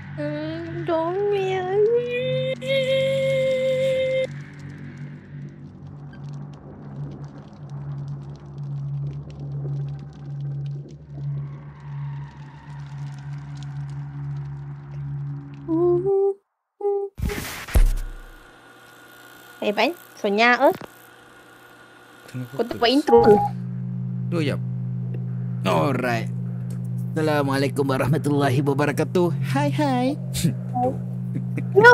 Dong ya. Eh, Pan, Sonya kau tak buat intro ke? 2 jam. Alright. Assalamualaikum warahmatullahi wabarakatuh. Hai. No.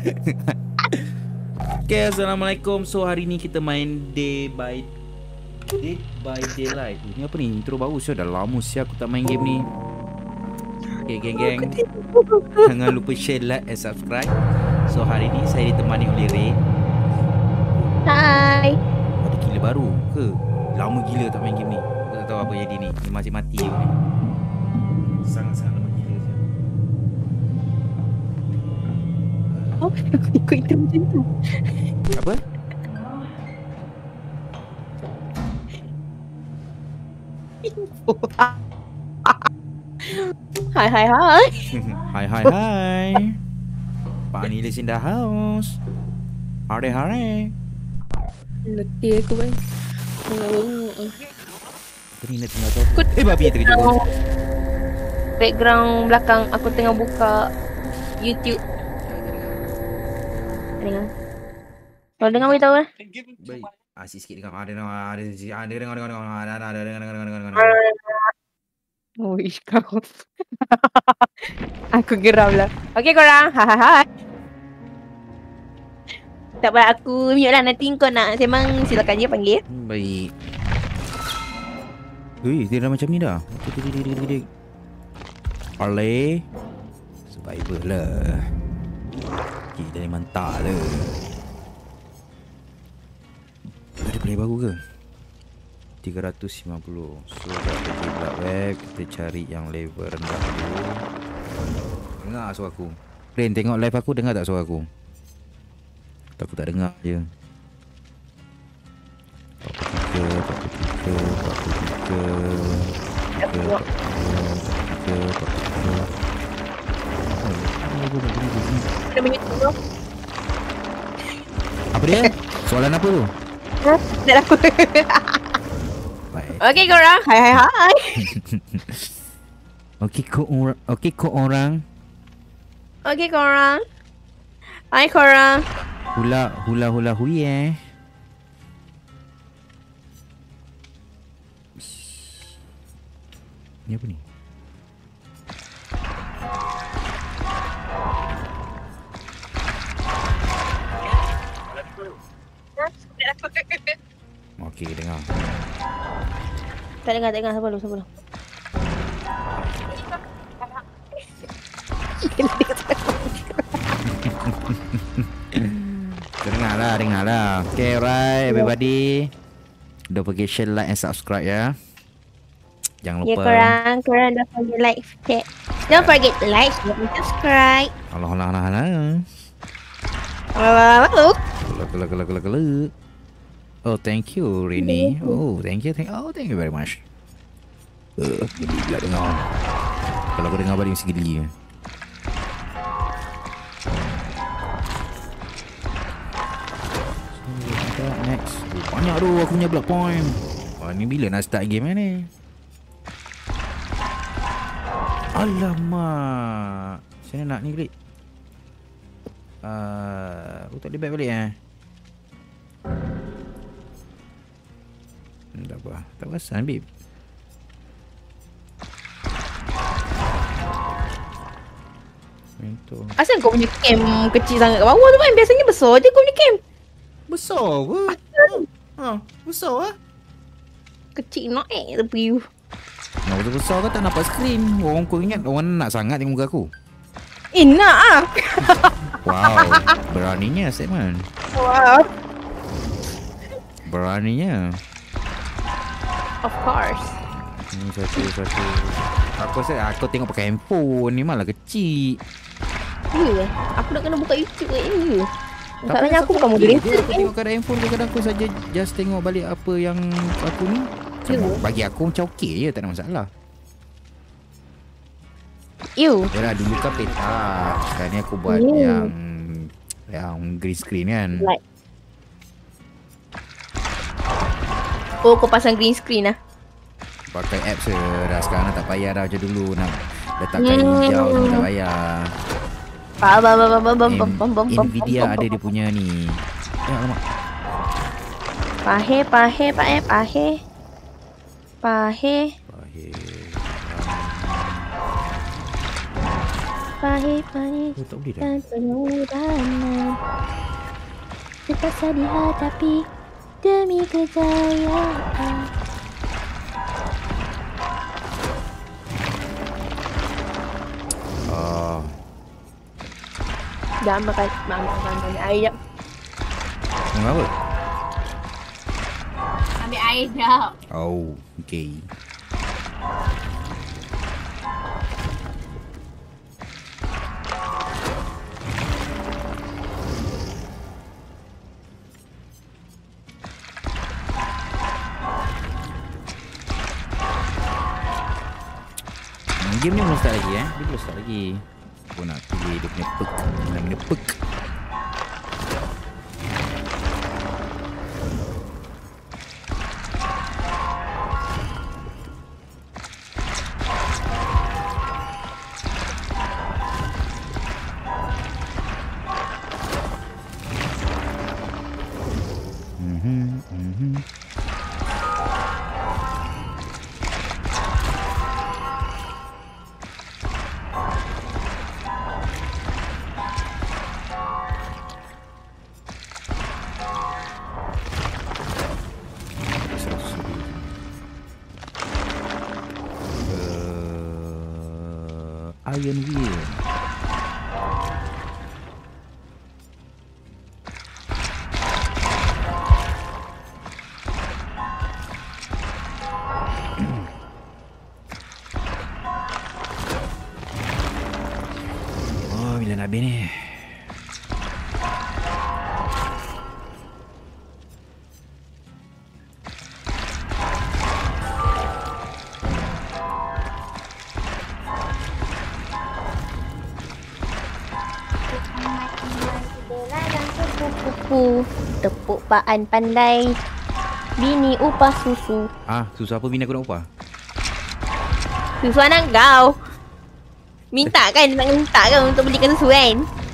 Okay, assalamualaikum. So hari ni kita main Dead by Daylight. Ni apa ni? Intro baru. So dah lama sih aku tak main game ni. Okay, geng. Jangan lupa share, like and subscribe. So hari ni saya ditemani oleh Ray. Hai. Ada gila baru ke? Lama gila tak main game ni. Aku tak tahu apa jadi ni. Dia masih mati ni. Sangat-sangat lama gila siap. Oh, aku ikut intro macam tu. Apa? Hai. Hai. Pak Nilis in the house. Hare. Letih aku, Pan. Apa ni nak tengah tahu? Babi terkejut. Background belakang aku tengah buka YouTube. Dengar. Kalau dengar beritahu lah. Baik. Asyik sikit dengar. Ada dengar. Uish, kau. Aku geram lah. Okey korang. Hai. Tak apa, aku mute lah. Nanti kau nak sembang silakan je panggil. Baik. Ui, dia dah macam ni dah. Oleh survivor lah. Kita ni mantap lah. Ada play baru ke? 350. So dah pergi Black Web. Kita cari yang level rendah dulu. Dengar suara aku. Rain, tengok live aku, dengar tak suara aku? Aku tak dengar je. 43. Apa dia? Soalan apa tu? Tak apa. Baik. Okey korang. Hai. Okey korang. Okey korang. Hai korang. Hula hui Ni apa ni? Okey, dengar. Tak dengar. Sabar dulu. Dengar lah. Okay, right everybody. Don't forget share, like and subscribe ya. Jangan lupa. Ya korang don't forget like, share. Don't forget to like, share and subscribe. Allah. Halo. Gila. Oh, thank you, Rini. Oh, thank you very much. Gila dengar. Kalau kau dengar balik mesti geli. Next. Banyak tu aku punya block point. Ni bila nak start game ni? Alamak. Macam mana nak ni klik? Aku tak boleh back balik Tak apa. Tak pasal babe. Mentor. Asal kau punya camp kecil sangat kat bawah tu kan? Biasanya besar je kau punya camp. Besar ke? Besar lah. Kecil naik tepi you. Nak betul besar ke tak nampak skrin? Orang kau ingat orang nak sangat tengok muka aku. Nak ah. Wow, beraninya statement. Wow. Beraninya. Of course. Ni satu. Aku tengok pakai handphone ni malah kecil. Ya, aku nak kena buka YouTube ni. Masalahnya aku bukan moderator. Aku tengok kadang handphone kadang aku saja just tengok balik apa yang aku ni. Bagi aku macam okey je, tak ada masalah. You. Yalah dulu kan peta. Sekarang ni aku buat yang green screen kan. Like. Oh, kau pasang green screen lah. Pakai apps je. Dah sekarang tak payah dah macam dulu nak letak kain hijau semua tak payah. Nvidia ada dia punya ni. Ya alamak. Pahe. Oh, tak boleh dah. Dan pengorbanan terpaksa dihadapi demi kejayaan. Oh. Dah makan air jap. Kenapa? Ambil air jap. Oh, okay. Game ni belum start lagi Dia belum start lagi. Aku nak pilih dia punya perk. Dia punya perk. Iron Wheel. Oh, bila nak habis ni? Tepuk paan pandai. Bini upah susu. Susu apa bini aku nak upah? Susu anak kau. Minta kan untuk belikan susu kan?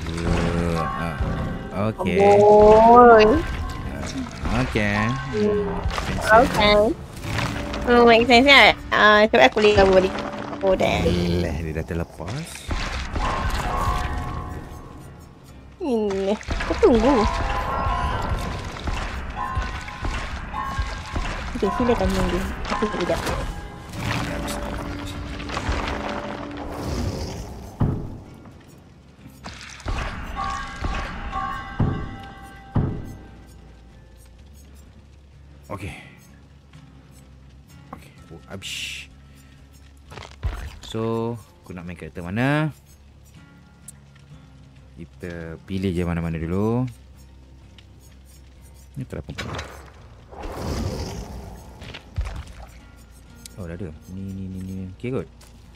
Okay. Boy. Okay. Okay. Oh, make sense kan? Sebab aku boleh balik. Oh, dah. Dia dah terlepas. Kau tunggu. Okay, silakan tunggu. Aku sekejap. Okay. Oh, habis. So, aku nak main karakter mana? Kita pilih je mana-mana dulu. Ni tak apa. Oh, dah ada. Ni. Okay kot.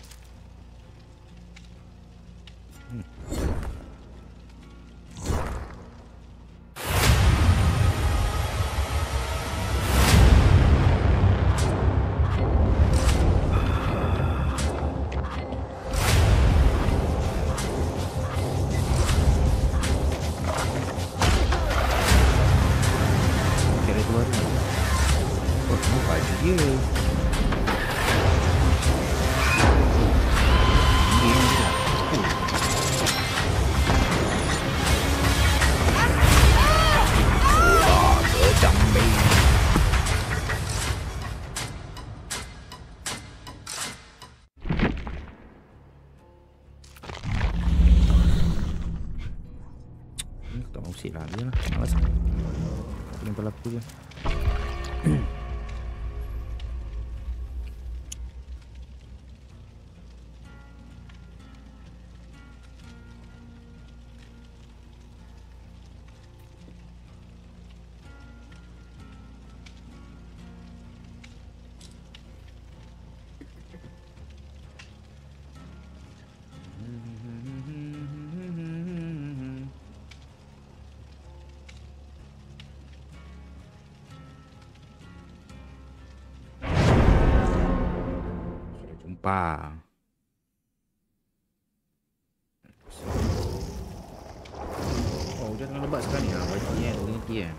Tak mau usik lah dia lah. Malas. Lempar aku je. lapar. Oh, hujan tengah lebat sekali. Banjir kan, berhenti kan.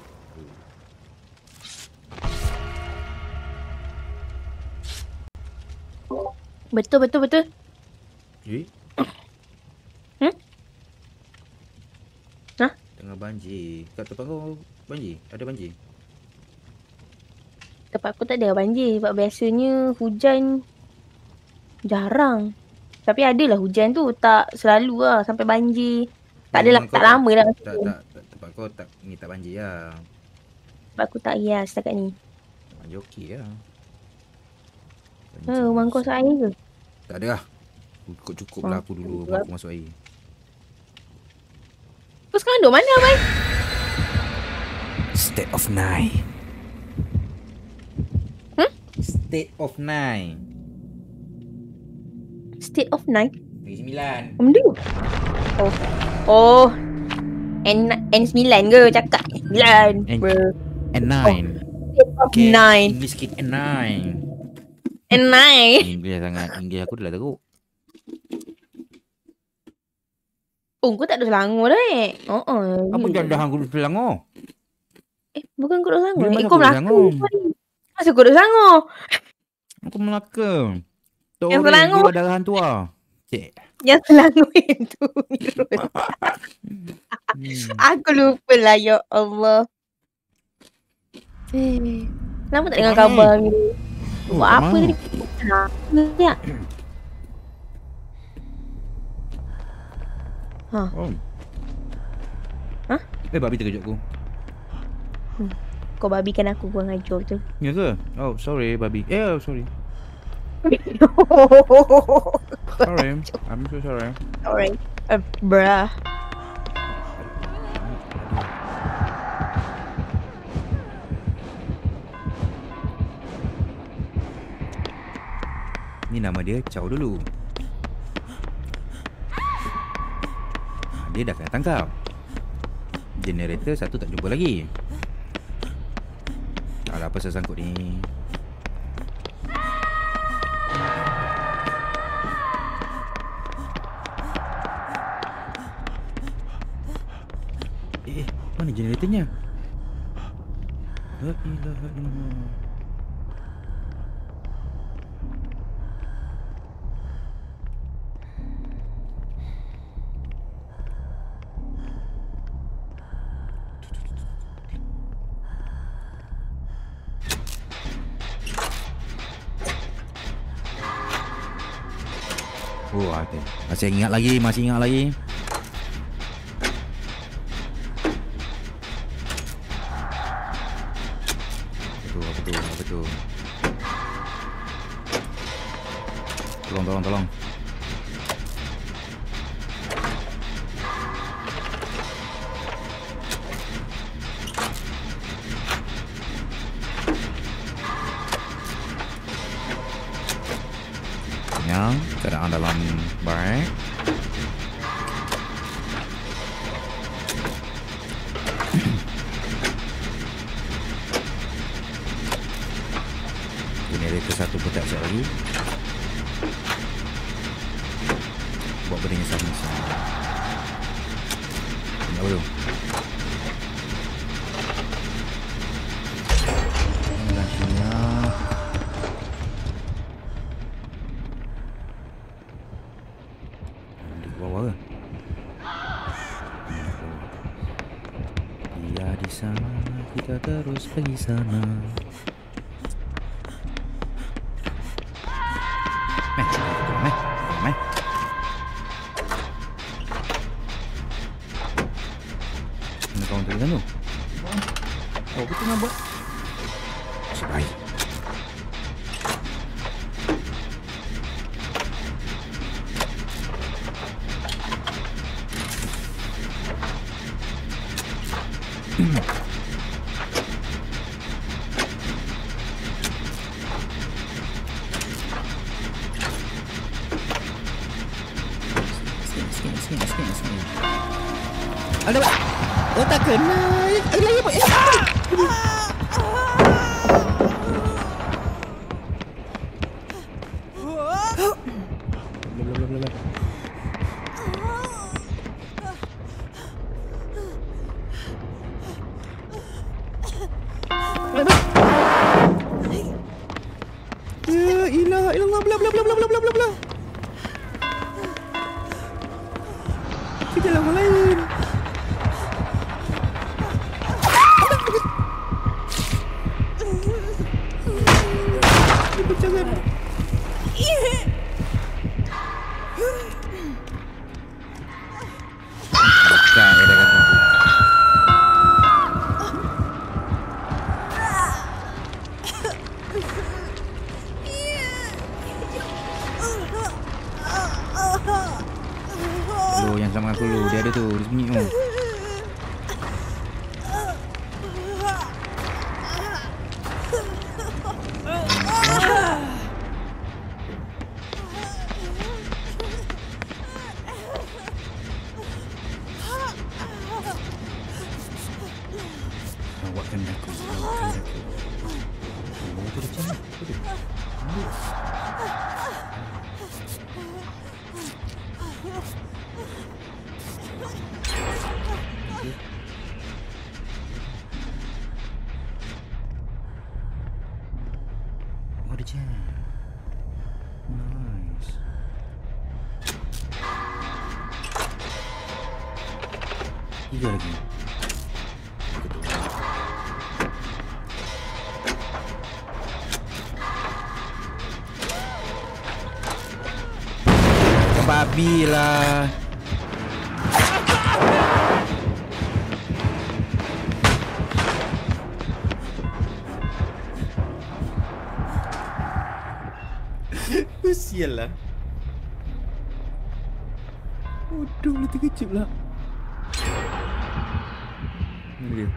Betul. Eh? Hmm? Hah? Tengah banjir. Kat tempat kau banjir? Ada banjir? Tempat aku tak ada banjir. Sebab biasanya hujan jarang. Tapi adalah hujan tu. Tak selalu lah sampai banjir. Tak adalah, Memang kau tak lama dah. tempat kau tak ni tak banjir lah. Sebab aku tak hias setakat ni. Banjir okey lah. Rumah kau masuk air ke? Tak ada lah. Cukup lah aku dulu rumah aku masuk air. Kau sekarang duduk mana, Abang? State of 9. State of 9. State of 9? Lagi 9. Benda? Oh. N9 ke cakap? 9. N9. State of 9. English sikit N9. N9. English sangat. English aku dah lah teruk. Oh, kau tak ada Selangor dah Apa jangan dah aku duduk Selangor? Bukan kau duduk Selangor. Bila mana Kau aku duduk Melaka. Selangor? Masa kau duduk Selangor? Aku Melaka. Tok Yang Orang Selangor. gula darah hantu lah. Cik. Yang Selangor itu. Aku lupa lah, ya Allah. Lama tak dengar khabar ni. Buat apa tadi? Ya. Oh. Hah? Babi terkejut aku. Kau babikan aku buang ajar tu. Ya ke? Oh, sorry babi. Sorry. Sorry. I'm so sorry. Alright. Bruh. Ni nama dia Chow dulu. Dia dah kena tangkap. Generator satu tak jumpa lagi. Alah, apa sesangkut ni? Mana generatornya? La ilaha illallah. Oh, okay. Masih ingat lagi. Betul. Tolong. Keadaan dalam baik. Generator satu pun tak siap lagi. Buat benda yang sama. Tak boleh. Kita terus pergi sana. Mana kawan tadi tu? Oh, betul nak buat. Baik. Ada apa? Oh, tak kena. Lagi apa? yang sama aku dulu. Dia ada tu, dia sembunyi tu. Rawatkan aku, rawatkan aku. Oh, tu dia macam ni. Tu dia. Oh, dia jam. Nice. Tiga lagi. Babi lah. Sial lah. Bodoh lah, terkejut lah. Mana dia?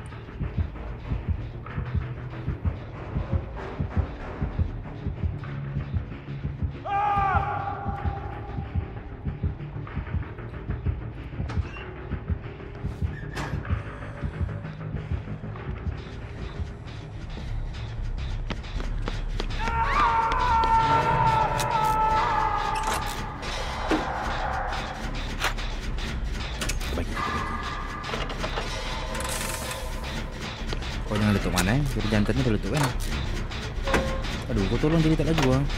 Kau jangan letup mana jadi jantan ni dah letup kan. Aduh, kau tolong jadi tak laju lah.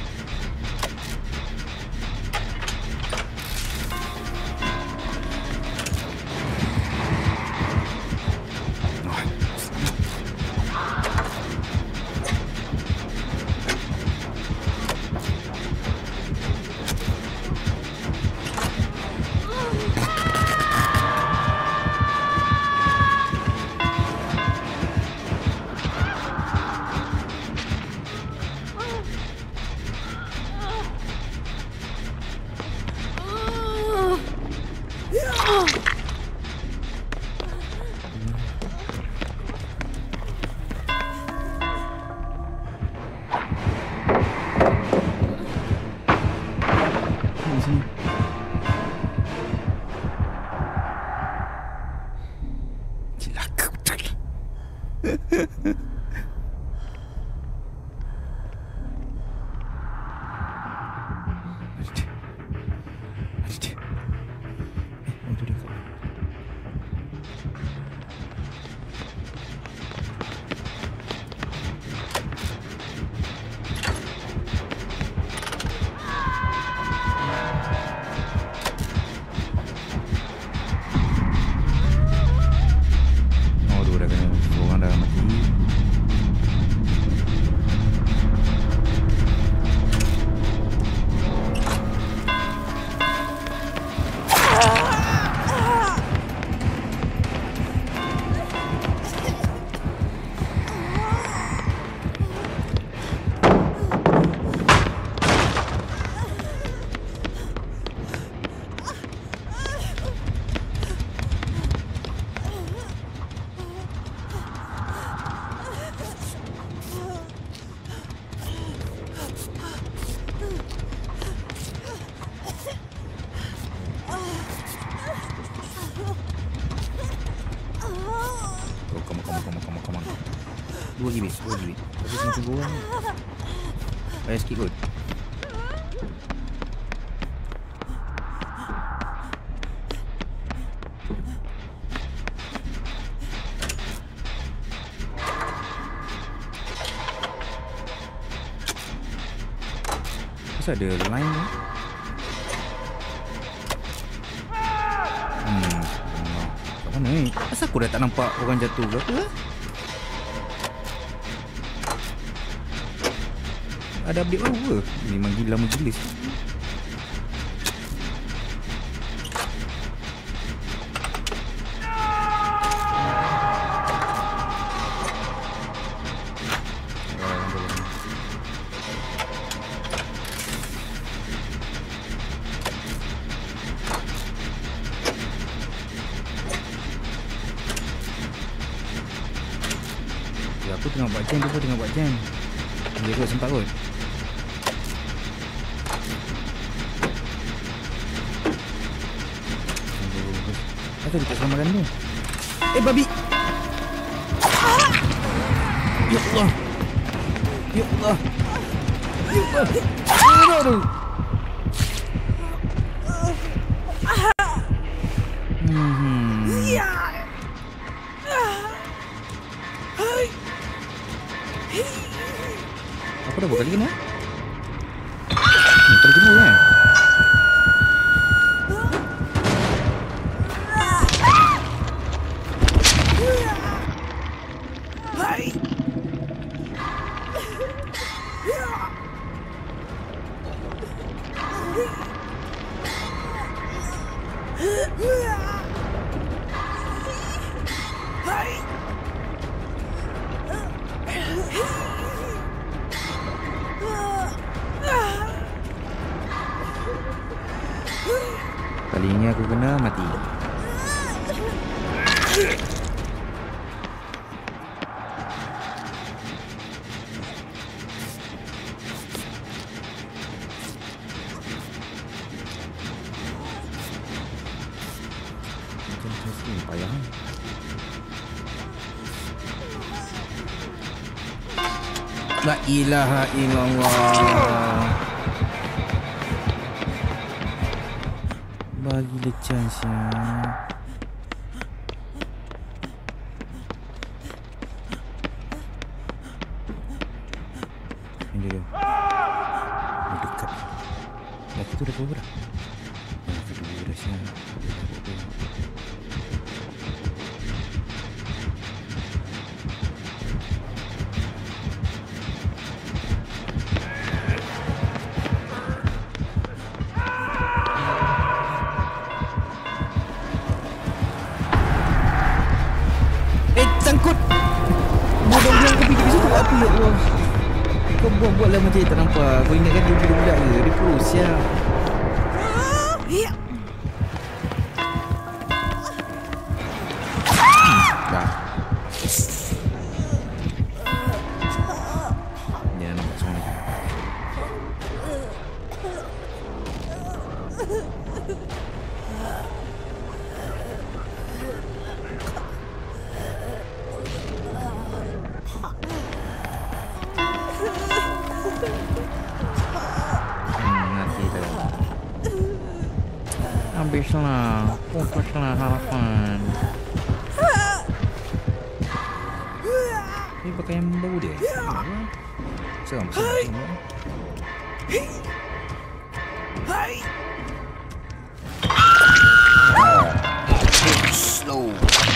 Celaka betul. Dua lagi weh, dua lagi weh. Tapi kena tunggu orang ni. Payah sikit kot. Kenapa ada line ni? Kat mana ni? Kenapa aku dah tak nampak orang jatuh ke apa? Ada update baru ke? Memang gila menjelis. Aku tengah buat jam, dia pun tengah buat jam. Dia kot sempat kot. Apa dia tak salah makan tu? Babi! Ya Allah! Ya Allah! Ya Allah! Aduh! Apa dah buat kali kena? Terjemur kan? Kali ini aku kena mati. Macam payah. La ilaha illallah. Bagi dia chance ya. Ini dia. Dekat. Lagi tu dah berapa dah? Lagi tu dah siap. Sangkut. Bodoh bilang kau pergi situ apa ya Allah. Kau buat-buatlah macam tak nampak. Kau ingatkan dia budak-budak ke? Dia pro siap. Dah. Dia nampak semua ni. Habislah. Pupuslah harapan. Ini pakaian bau dia. Seram. Slow.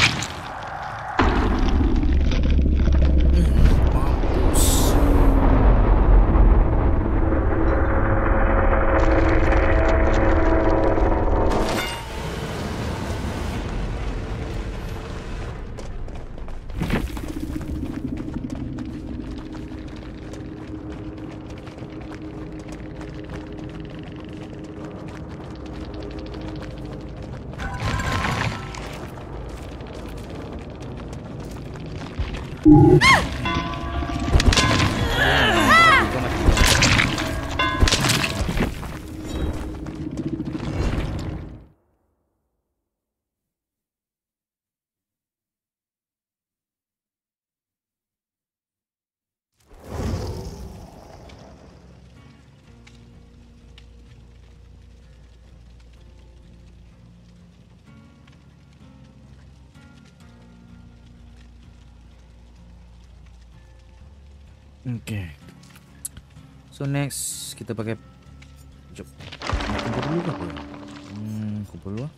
Okay. So next kita pakai. Jom. Kumpul dulu ke apa? Kumpul dulu lah.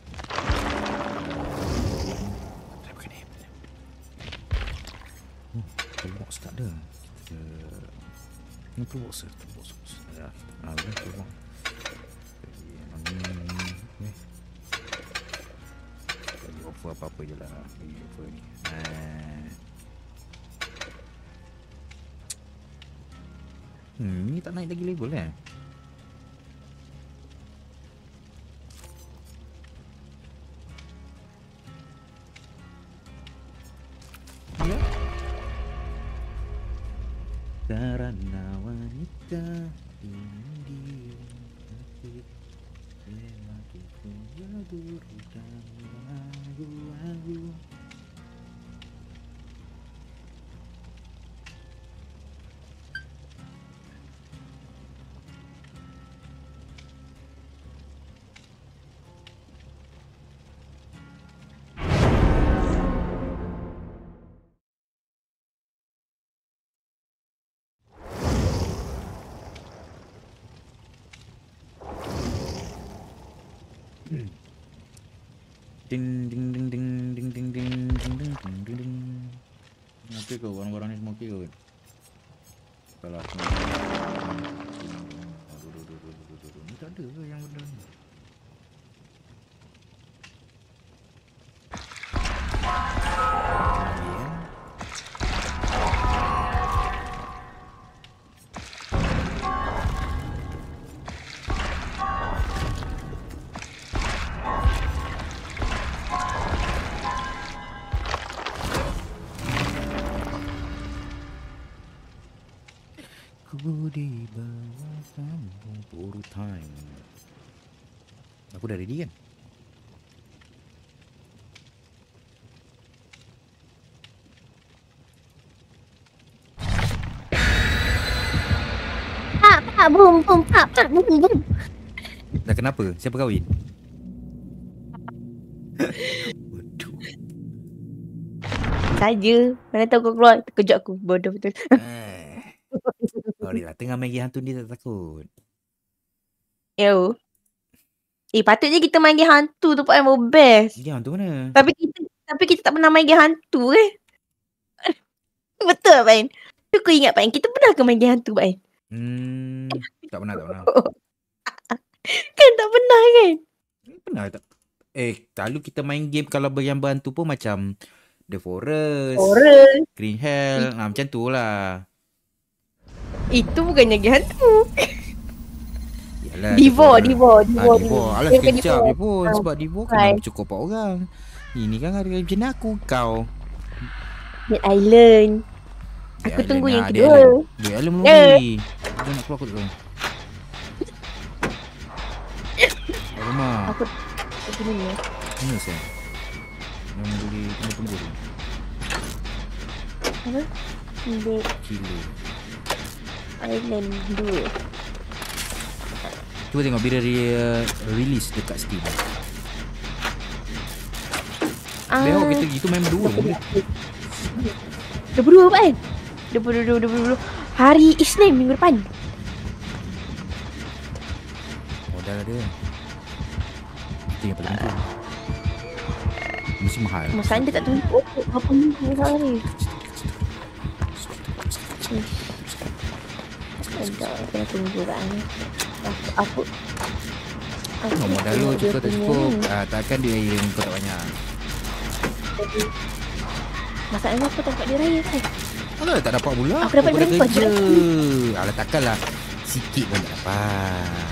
Saya pakai ni. Toolbox tak ada. Kita ni toolbox. Ya, kita toolbox. Ni. Jadi offer apa-apa je lah. Offer ni. Ni tak naik lagi label kan? Ya. karena wanita ini lelakiku yang berhutang ragu-ragu. Ding ding ding ding ding ding ding ding ding ding ding ding. Okey kau orang-orang ni semua okey kau. Kalau aku ni tak ada ke yang benda ni? Ku di bawah kamu full time. Aku dah ready kan? Pak, boom, boom, pak, boom, boom. Dah kenapa? Siapa kahwin? Waduh. Saja. Mana tahu kau keluar, terkejut aku. Bodoh betul. Sorry lah, tengah main game hantu ni tak takut. Yo. Patutnya kita main game hantu tu Pak yang best. Game hantu mana? Tapi kita tak pernah main game hantu Betul Pak Ain? Tu aku ingat Pak Ain, kita pernah ke main game hantu Pak Ain? Tak pernah. Kan tak pernah kan? Pernah tak? Selalu kita main game kalau yang berhantu pun macam The Forest, Green Hell, macam tu lah. Itu bukannya game hantu. Yalah, Divo. Alah sekejap je pun. Sebab Divo kena cukup 4 orang. Ini kan ada macam aku kau. Dead Island. Aku tunggu yang kedua. Dead Island belum lagi. Dia nak keluar aku tu. Rumah. Aku ni. Ini saya. Yang boleh tunggu tu. Apa? Dead Kilo. Island 2. Cuba tengok bila dia release dekat Steam. Behok kita gitu main berdua boleh. 22 Pak Ain. 22. Hari Isnin minggu depan. Dah lah dia. Itu yang paling penting. Mesti mahal. Masa dia tak tunggu berapa minggu salah ni. Sekejap kena tunggu Pak Ain. Aku modal lu cukup tak cukup. Takkan dia yang kau tak banyak. Masalahnya aku tak dapat dia raya kan. Alah tak dapat pula. Aku dapat berapa je. Alah takkanlah sikit pun tak dapat.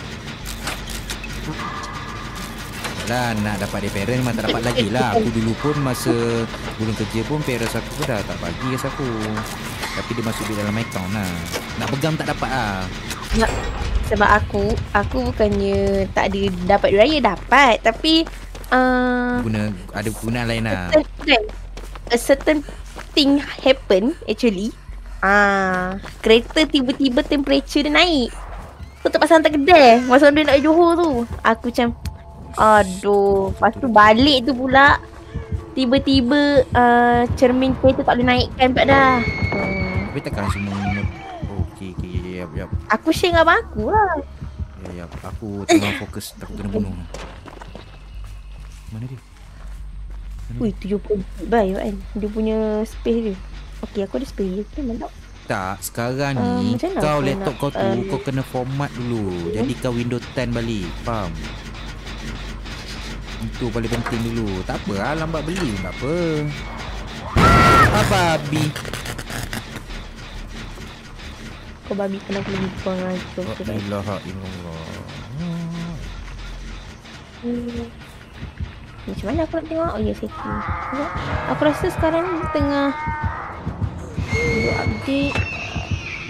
Alah nak dapat dia parent memang tak dapat lagi lah. Aku dulu pun masa bulan kerja pun parents aku pun dah tak bagi kat aku. Tapi dia masuk di dalam account lah. Nak pegang tak dapat lah. Sebab aku bukannya tak ada dapat duit raya, dapat. Tapi ada kegunaan lain lah. A certain thing happen actually. Kereta tiba-tiba temperature dia naik. Tu terpaksa hantar kedai. Masa dia nak Johor tu. Aku macam aduh. Lepas tu balik tu pula tiba-tiba cermin kereta tak boleh naikkan pula dah. Tapi takkan semua okey yap. Aku share dengan abang aku lah. Ya, aku tengah fokus takut kena bunuh. Mana dia? Ui, 70 GB kan. Dia punya space dia. Okey, aku ada space tu mantap. Tak, sekarang ni kau laptop kau tu kau kena format dulu. Jadi kau Windows 10 balik. Faham? Itu paling penting dulu. Tak apa lah, lambat beli tak apa. Babi. Kau babi kenapa lebih kurang lagi kau betul kan? Ilaha illallah. Macam mana aku nak tengok? Oh ya, setting. Aku rasa sekarang tengah update.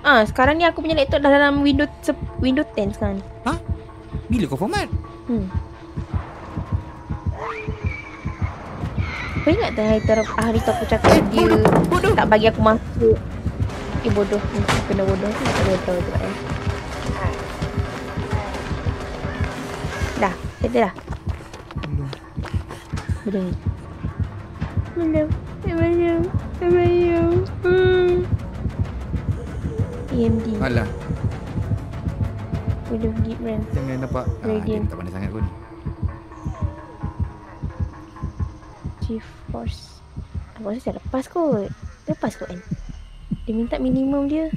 Sekarang ni aku punya laptop dah dalam Windows 10 sekarang. Ha? Bila kau format? Kau ingat tak hari tu aku cakap dia bodoh. tak bagi aku masuk. Bodoh. Aku kena bodoh tu. Tak bodoh tu kan. Dah. Settle dah. Belum. EMD. Alah, Belum gig RAM. jangan nampak. Dia Radiant. tak pandai sangat pun. GeForce. Aku rasa saya lepas kot. Lepas kot kan. Dia minta minimum dia.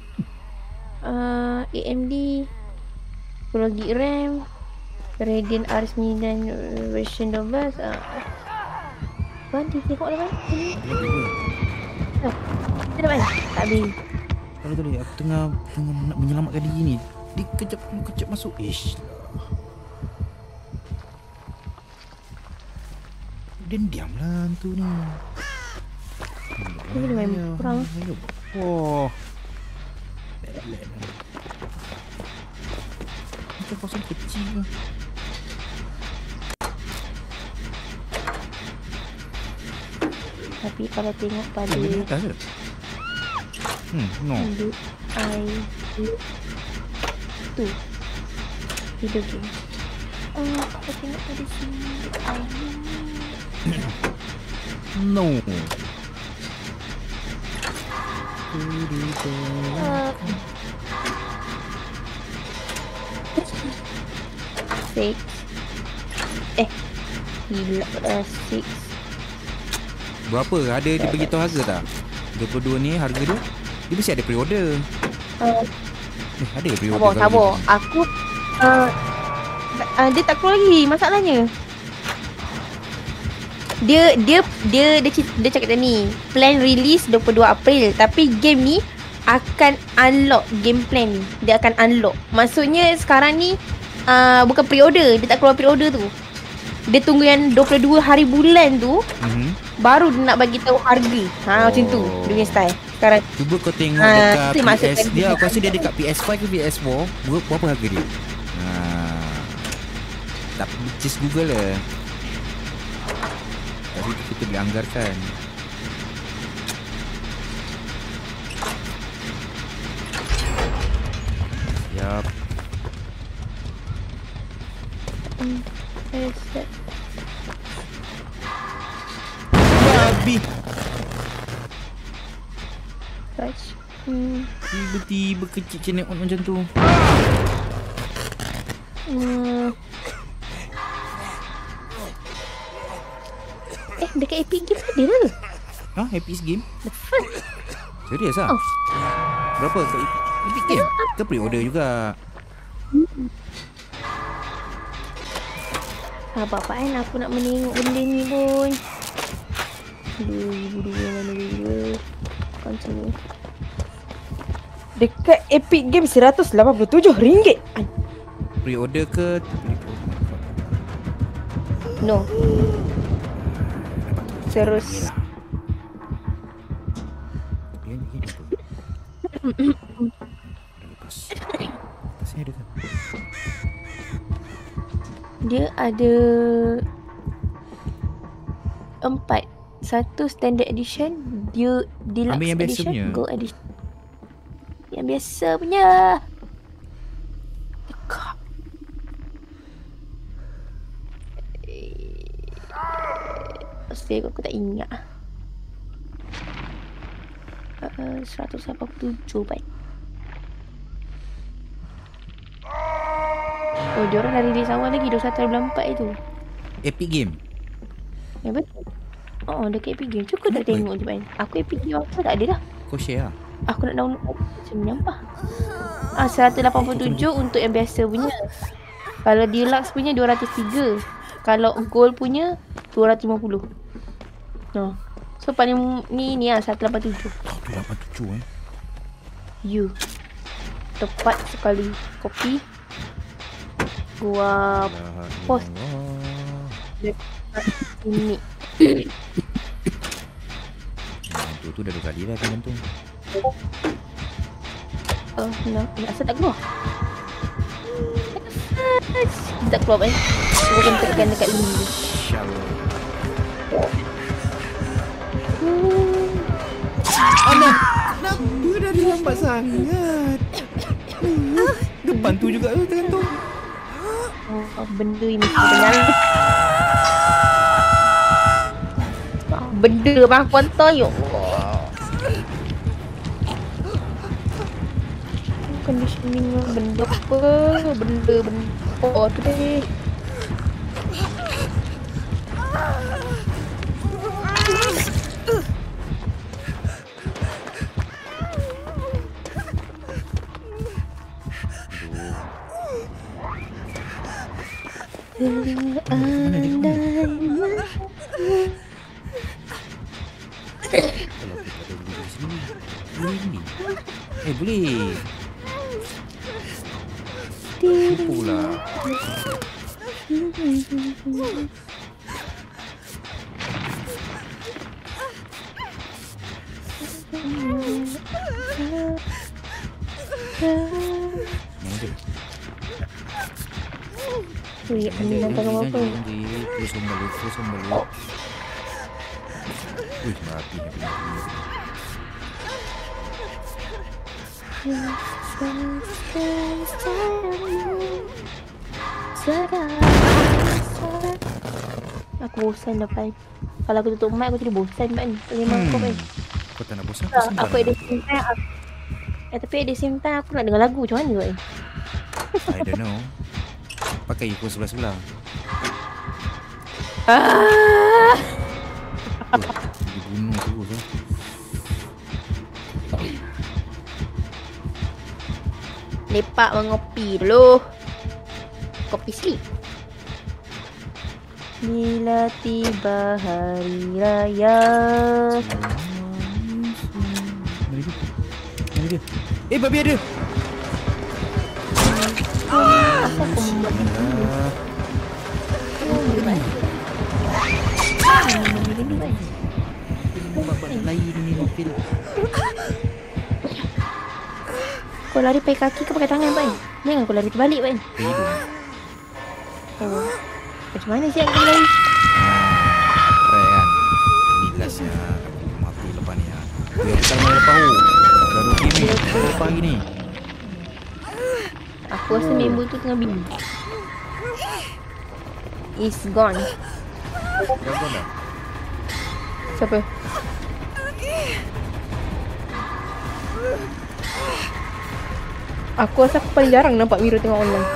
AMD 10 GB RAM. Radeon R9 version 12. Tuan, dia tengok dah kan? Kita dah kan? Tak habis. Kalau tadi aku tengah nak menyelamatkan diri ni. Dia kejap masuk. Ish lah. Diam lah hantu ni. Dia boleh main kurang. Wah. Macam kawasan kecil lah. Tapi kalau tengok pada Di atas ke? No. tu video game. Kalau tengok pada sini No. Six. Gila dah 6. Berapa? Ada dia beritahu harga tak? 22 ni harga dia. Dia mesti ada pre-order. Ada pre-order. Sabar. Aku dia tak keluar lagi masalahnya. Dia cakap macam ni. Plan release 22 April, tapi game ni akan unlock game plan ni. Dia akan unlock. Maksudnya sekarang ni bukan pre-order, dia tak keluar pre-order tu. Dia tunggu yang 22 hari bulan tu. Baru dia nak bagi tahu harga. Macam tu dia punya style. Sekarang cuba kau tengok dekat PS maksudkan dia. Aku rasa dia dekat PS5 ke PS4. Berapa harga dia? Tak just Google lah. Tapi kita boleh anggarkan. Siap. Babi. touch. Tiba-tiba kecil channel on macam tu. Dekat Epic Game ada ke? Epic Game? The fuck? Serius lah? Berapa kat Epic Game? Ke pre-order juga? Apa-apaan aku nak menengok benda ni pun. 2002 mana dia? Continue. Dekat Epic Game RM187. Pre-order ke? No. Terus dia ada 4. Satu standard edition, dia deluxe ambil yang biasa edition, punya. gold edition. Yang biasa punya. Astaga, aku tak ingat. 187 baik. Oh, diorang dah release awal lagi 21/4 itu. Epic Game? Ya betul. Oh, dekat Epic Game. Cukup tak tengok je, Ban. Aku Epic Game apa tak ada dah. Kau share lah. Aku nak download macam menyampah. 187 untuk yang biasa punya. Kalau deluxe punya 203. Kalau gold punya 250. So paling ni lah 187. 187 You tepat sekali kopi. Gua post dekat sini. Tu dah 2 kali dah kan tu. Oh, no. Asal tak keluar? Tak keluar kan? Bukan tekan dekat lini. InsyaAllah. Anak, kenapa dari lambat sangat? Depan tu juga tu tergantung. Oh, benda ini sebenarnya. Benda bang kontor ya Allah. Conditioning benda apa? Benda oh tu deh. Boleh. Pula. Wih, Amin nak tolong apa? Terus balik. Wih, mati ni. Aku bosan dah Pan. Kalau aku tutup mic aku jadi bosan Pan. Tak boleh makan Pan. Kau tak nak bosan? Aku ada same time tapi ada same time aku nak dengar lagu macam mana Pan? I don't know. Pakai earphone sebelah-sebelah. Dibunuh terus lah. Lepak mengopi dulu. Kopi sleep. Bila tiba hari raya. Mana dia? Babi ada. Asal aku lain ni mobil. Kau lari pakai kaki ke pakai tangan Pan? Jangan kau lari terbalik Pan. Oh. Macam mana siap kau lari? Keren kan? Ni lastnya mati lepas ni. Dia kita main lepas tu. Baru game lepas lagi ni. Aku rasa member tu tengah bingung. Is gone. Dah gone dah? Siapa? Aku rasa aku paling jarang nampak Miro tengok online.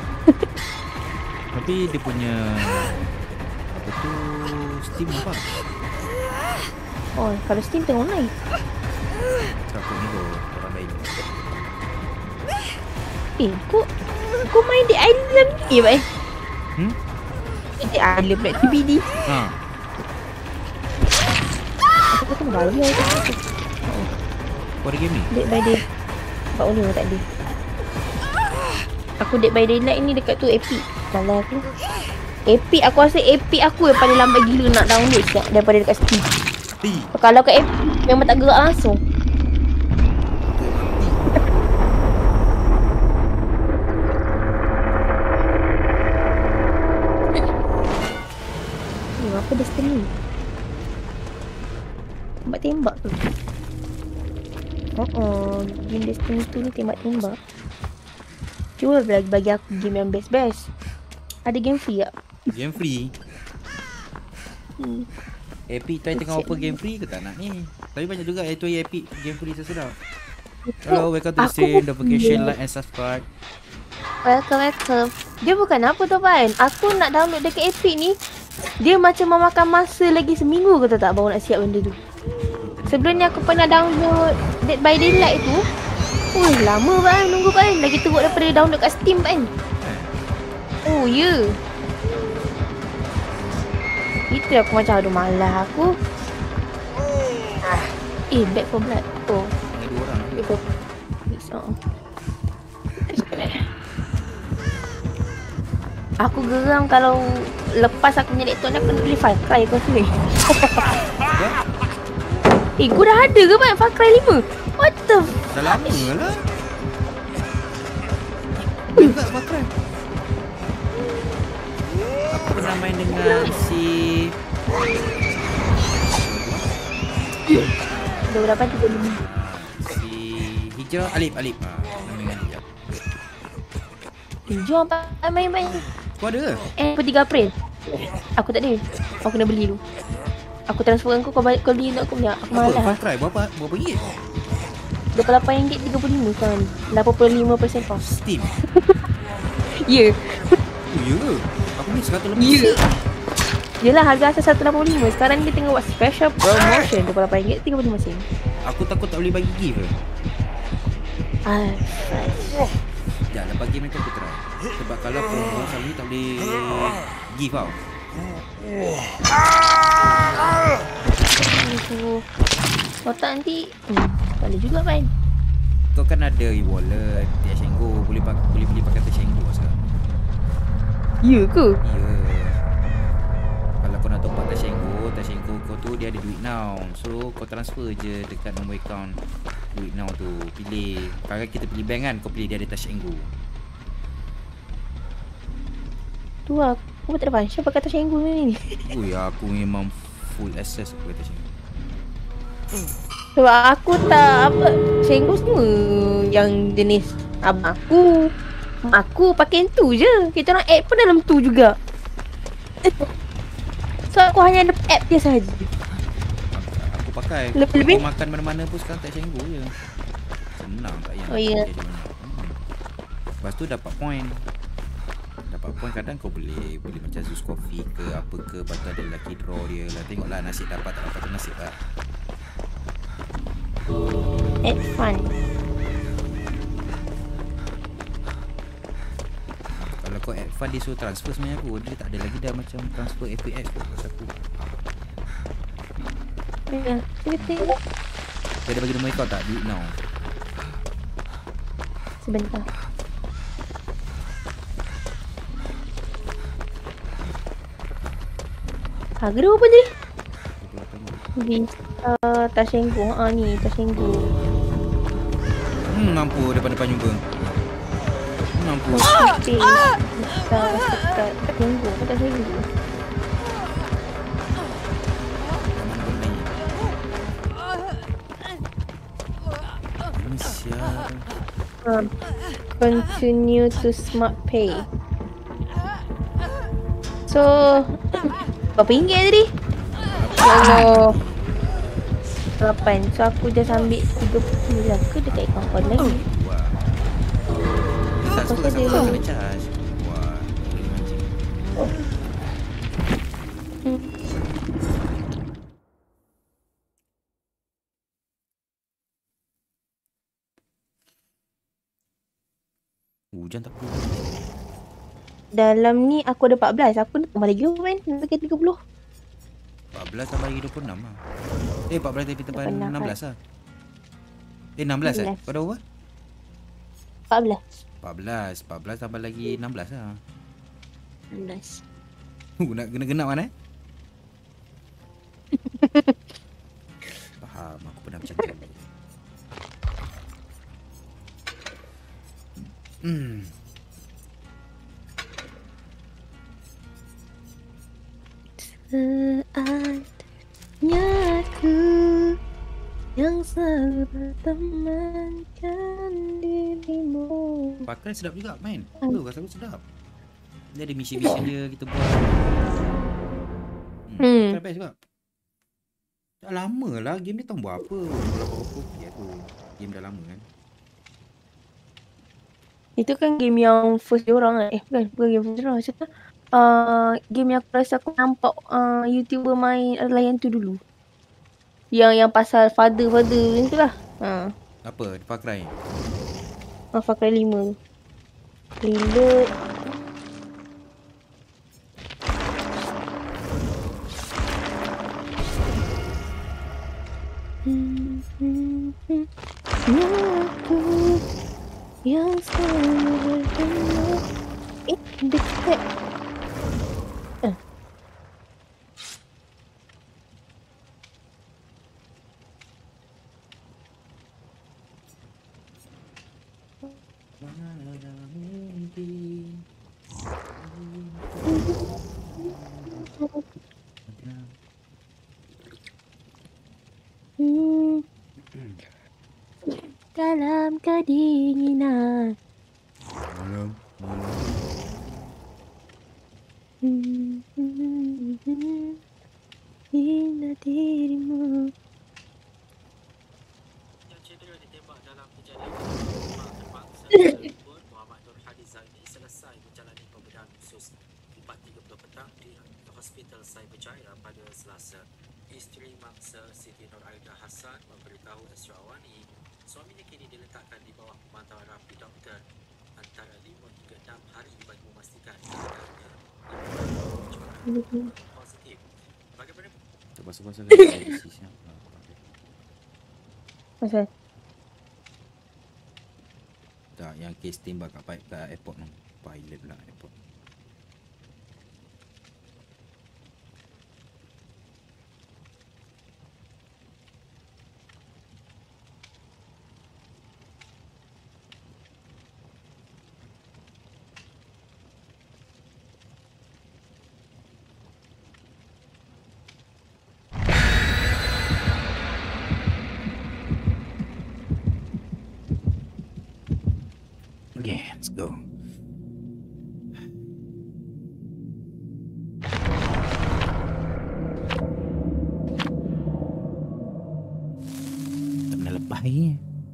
Tapi dia punya apa tu Steam apa? Oh, kalau Steam tengok online. Siapa ni tu orang lain. Kau main di Island ni Pak? Di Island pula TBD. Aku kena bayar tu. Kau ada game ni? Dead by Day. Sebab boleh tak ada. Aku Dead by Daylight ni dekat tu Epic. Salah aku. Epic aku rasa Epic aku yang paling lambat gila nak download sekejap daripada dekat Steam. Kalau kat Epic memang tak gerak langsung. Apa Destiny? Tembak-tembak tu. Game Destiny tu ni tembak-tembak. Cuba bagi aku game yang best-best. Ada game free tak? Game free? Epic try tengah offer game free ke tak nak ni? Tapi banyak juga itu Epic game free sedap. Hello, welcome to the stream. Don't forget share, like and subscribe. Welcome. Dia bukan apa tu Pan. Aku nak download dekat Epic ni. Dia macam memakan masa lagi seminggu ke tak baru nak siap benda tu. Sebelum ni aku pernah download Dead by Daylight tu. Lama Pan nunggu Pan. Lagi teruk daripada download kat Steam Pan. Oh ya. Itu aku macam aduh malah aku. Back for Blood. Oh. Ada dua orang. Back for Aku geram kalau lepas aku punya laptop ni aku kena beli Far Cry kau sini. Gua dah ada ke Pan Far Cry 5? What the Dah lama lah. Enggak Far Cry. Aku pernah main dengan si Ada berapa 35? si Hijrah Alif. Nama dengan Hijrah. Jom apa main-main. Kau ada ke? 3 April. Aku tak ada. Aku kena beli tu. Aku transfer kau balik kau beli untuk aku punya. Aku Apa? Far malas. Cry berapa ringgit? RM28.35 sekarang ni. 85% off. Steam. Ya. Oh ya ke? Aku ni 100 lebih. Ya. Yelah harga asal 185. Sekarang dia tengah buat special promotion RM28.35 sen. Aku takut tak boleh bagi gift ke? Ah, Sekejap lepas game ni aku try. Sebab kalau promo selalu ni tak boleh gift tau. itu. Otak nanti tak boleh juga kan. Kau kan ada e-wallet Tashengo, boleh beli pakai Tashengo sekarang. Ya ke? Ya. Kalau kau nak top up Tashengo kau tu dia ada duit now. So kau transfer je dekat nombor account duit now tu. Pilih. Kalau kita pilih bank kan, kau pilih dia ada Tashengo. Tu aku tak ada function pakai Tashengo ni. Ui, aku memang full access aku kata Tashengo. Sebab aku tak apa Tashengo semua yang jenis abang aku. Mak aku pakai yang tu je. Kita orang app pun dalam tu juga. So aku hanya ada app dia sahaja. Aku pakai. Lebih-lebih? Kau makan mana-mana pun sekarang Tashengo je. Senang tak payah. Oh, ya. Lepas tu dapat point. Dapat point kadang kau boleh macam Zeus Coffee ke apa ke. Lepas tu ada lucky draw dia lah. Tengoklah nasib dapat tak dapat tu nasib lah. Add fun. Kalau kau add fund dia suruh transfer sebenarnya aku. Dia tak ada lagi dah macam transfer FPS tu kat aku. Ya, kita Dia ada bagi nombor kau tak? Duit now. sebentar. Harga dia berapa tadi? Tashengo. Ni Tashengo. Mampu depan-depan jumpa. Mampu. Okay. Tashengo. Tashengo. Continue to smart pay. So berapa ringgit tadi? Kalau 8. So aku just ambil 30 ke dekat account kau lagi. Wah. Transfer Pasal dia sama ni. kena charge. Wah, boleh mancing. Hujan tak perlu. Dalam ni aku ada 14. Aku nak tambah lagi kan? Dekat 30. 14 tambah lagi 26 lah. 14 tapi tambah 26 16 lah. 16 eh? 16. Kau dah berapa? 14. 14 tambah lagi 16 lah. 16. Nak genap kan eh? Faham, aku pernah macam tu. Saatnya aku yang selalu bertemankan dirimu. Pakai sedap juga main. Tu rasa aku sedap. Dia ada misi-misi dia kita buat. Pakai best juga. Dah lama lah game ni tahun berapa? Berapa ya tu. Game dah lama kan. Itu kan game yang first diorang bukan game first diorang. Macam tu game yang aku rasa aku nampak YouTuber main adalah yang tu dulu. Yang pasal father macam tu lah. Apa? Far Cry. Far Cry 5 tu. Reload. Aku yang selalu bertemu. Dekat. Hina. Malam. Hina dirimu. Yang cedera ditembak dalam kejadian rumah terpaksa tersebut, Muhammad Nur Hadi Zaini selesai menjalani pembedahan khusus 4.30 petang di Hospital Cyberjaya pada Selasa. Isteri mangsa Siti Nur Aida Hassan memberitahu Asra Awani suaminya kini diletakkan di bawah pemantauan rapi doktor antara 5 hingga 6 hari bagi memastikan keadaannya positif. Bagaimana Tak pasal-pasal lagi siapa. Pasal Tak, yang kes tembak kat airport tu. Pilot pula airport. Okay, let's go. Tak pernah lepas lagi.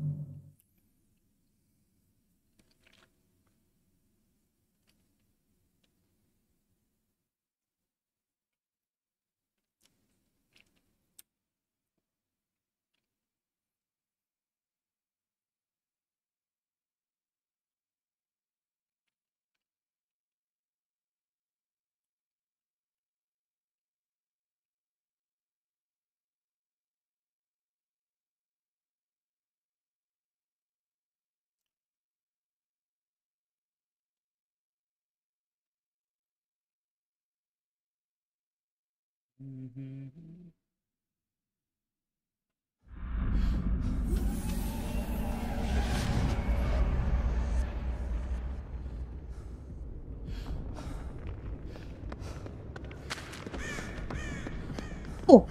Oh,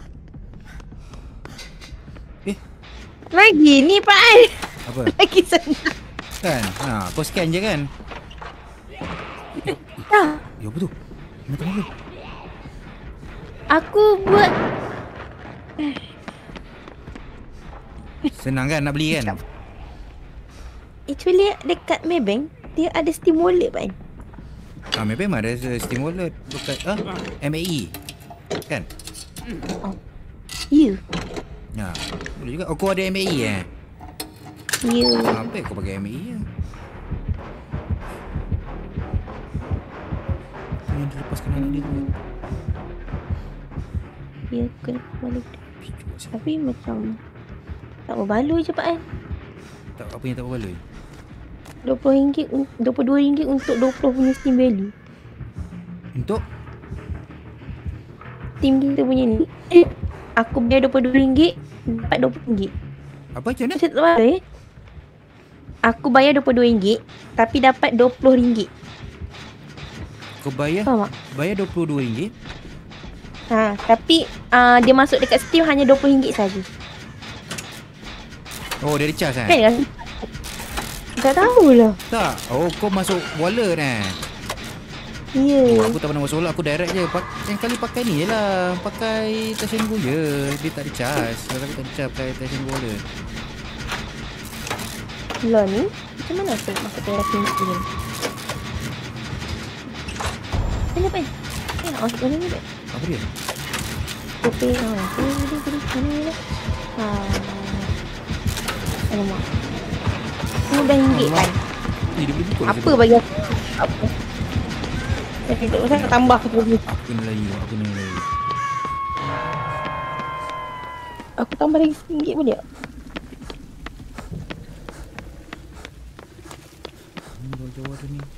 Eh, lagi ni Pak Ai. apa? Lagi senang. Kan? Ha, kau scan je kan? Tak. Ya apa tu? Mana tengah tu? Aku buat Senang kan nak beli kan? actually dekat Maybank dia ada steam wallet Pak Ai. Ah, memang ada Steam Wallet dekat MAE. Kan? You. Ya. Boleh juga. Oh, kau ada MAE You. Apa kau pakai MAE ya? Yang dilepaskan anak dia tu. Ya kena balik. Picu asal. Tapi macam tak berbaloi je Pak Ai. Tak apa yang tak berbaloi. RM20 RM22 untuk 20 punya steam value. Untuk Steam kita punya ni. Aku bayar RM22 dapat RM20. apa macam mana? Macam tak baloi. Aku bayar RM22 tapi dapat RM20. Kau bayar Faham tak? bayar RM22. Ha, tapi dia masuk dekat Steam hanya RM20 saja. Oh, dia recharge kan? Kan? Tak tahulah. Tak. Oh, kau masuk wallet kan? Ya. Oh, aku tak pernah masuk wallet. Aku direct je. Yang kali pakai ni je lah. Pakai Touch 'n Go je. Dia tak recharge. Kalau aku tak recharge pakai Touch 'n Go wallet. Lah ni macam mana aku masuk ke rating ni? Mana Pak? Nak masuk mana ni Pak? Apa dia? Kopi. Mana? Alamak. RM10 kan? Ni dia boleh pukul. Apa bagi aku? Apa? Saya tambah aku dulu. Aku kena lagi. Aku kena lagi. Aku tambah lagi RM10 boleh tak? Ni jauh-jauh ada ni.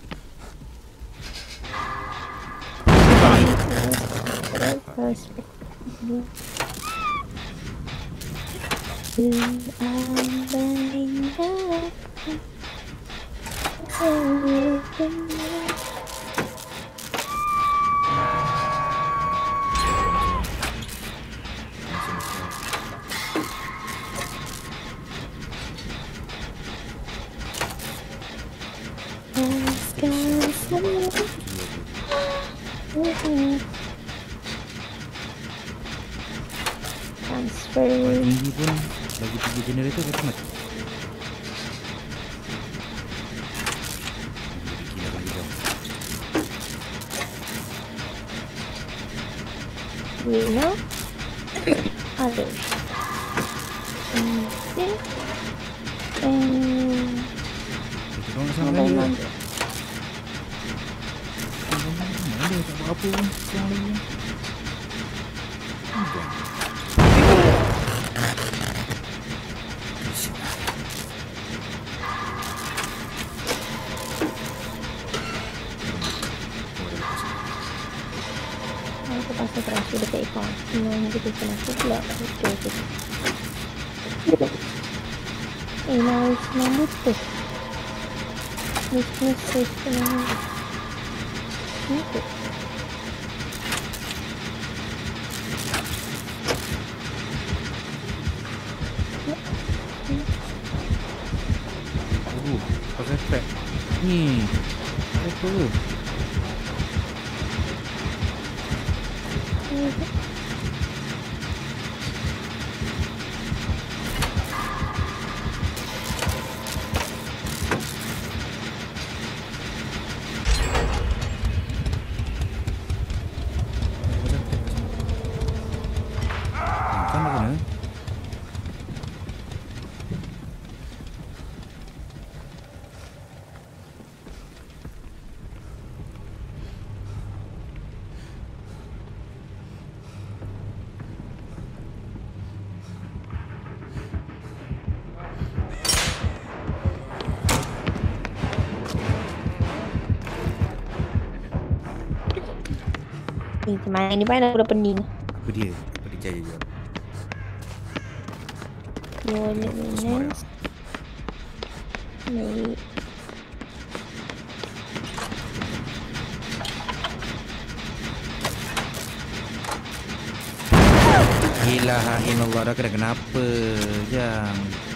Ini pun bagi 3 generator kata mati. Gila lagi jauh. Wait now. Ada. Okay. Kita orang sama lagi lah. Mana dia tak buat apa pun. Sekarang lagi. Aku pasal terakhir dekat ekor. Memang kita kena aku pula. Betul. Now it's number 2. Business system. Okay. Pakai trap. Ni. Apa tu? Kan mana? Ni main ni pun dah pening. Apa dia? Apa dia jaya je? Boleh Semua minus. Baik. Ilaha illallah, dah kena kenapa? Jam.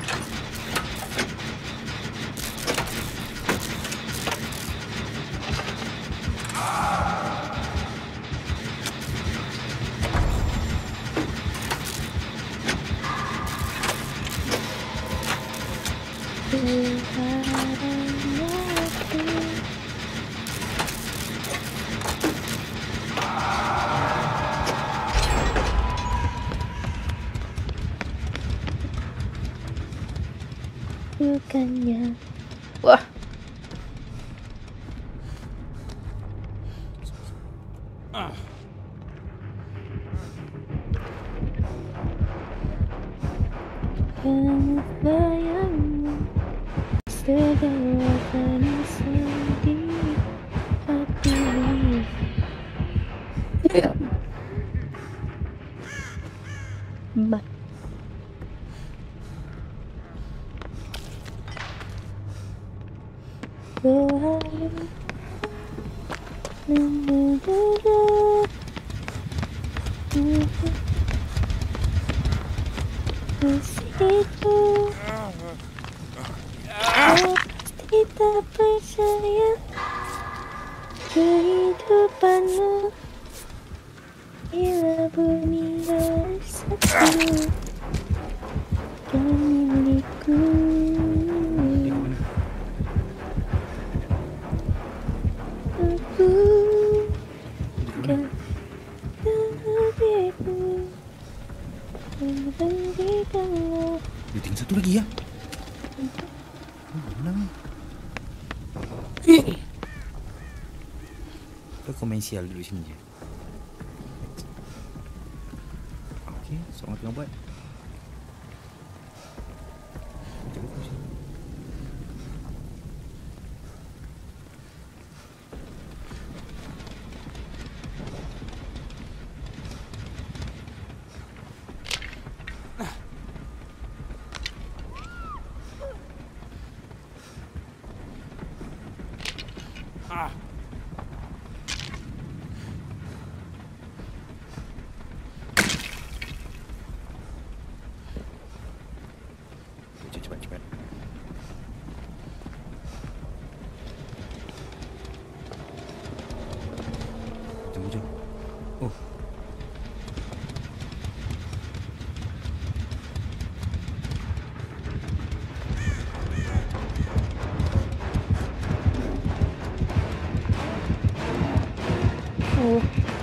Bukannya. Wah. Bayangmu segala tangisan di hati. Mbak. Itu pasti tak percaya kehidupanmu bila bumi bersatu demi milikku. Aku gak diriku memberikanmu. Dia tinggal satu lagi ya. Menang. Kita komersial dulu sini je. Okey, seorang tengah buat. Kita buat sini. Cepat. Tunggu je. Oh. Oh.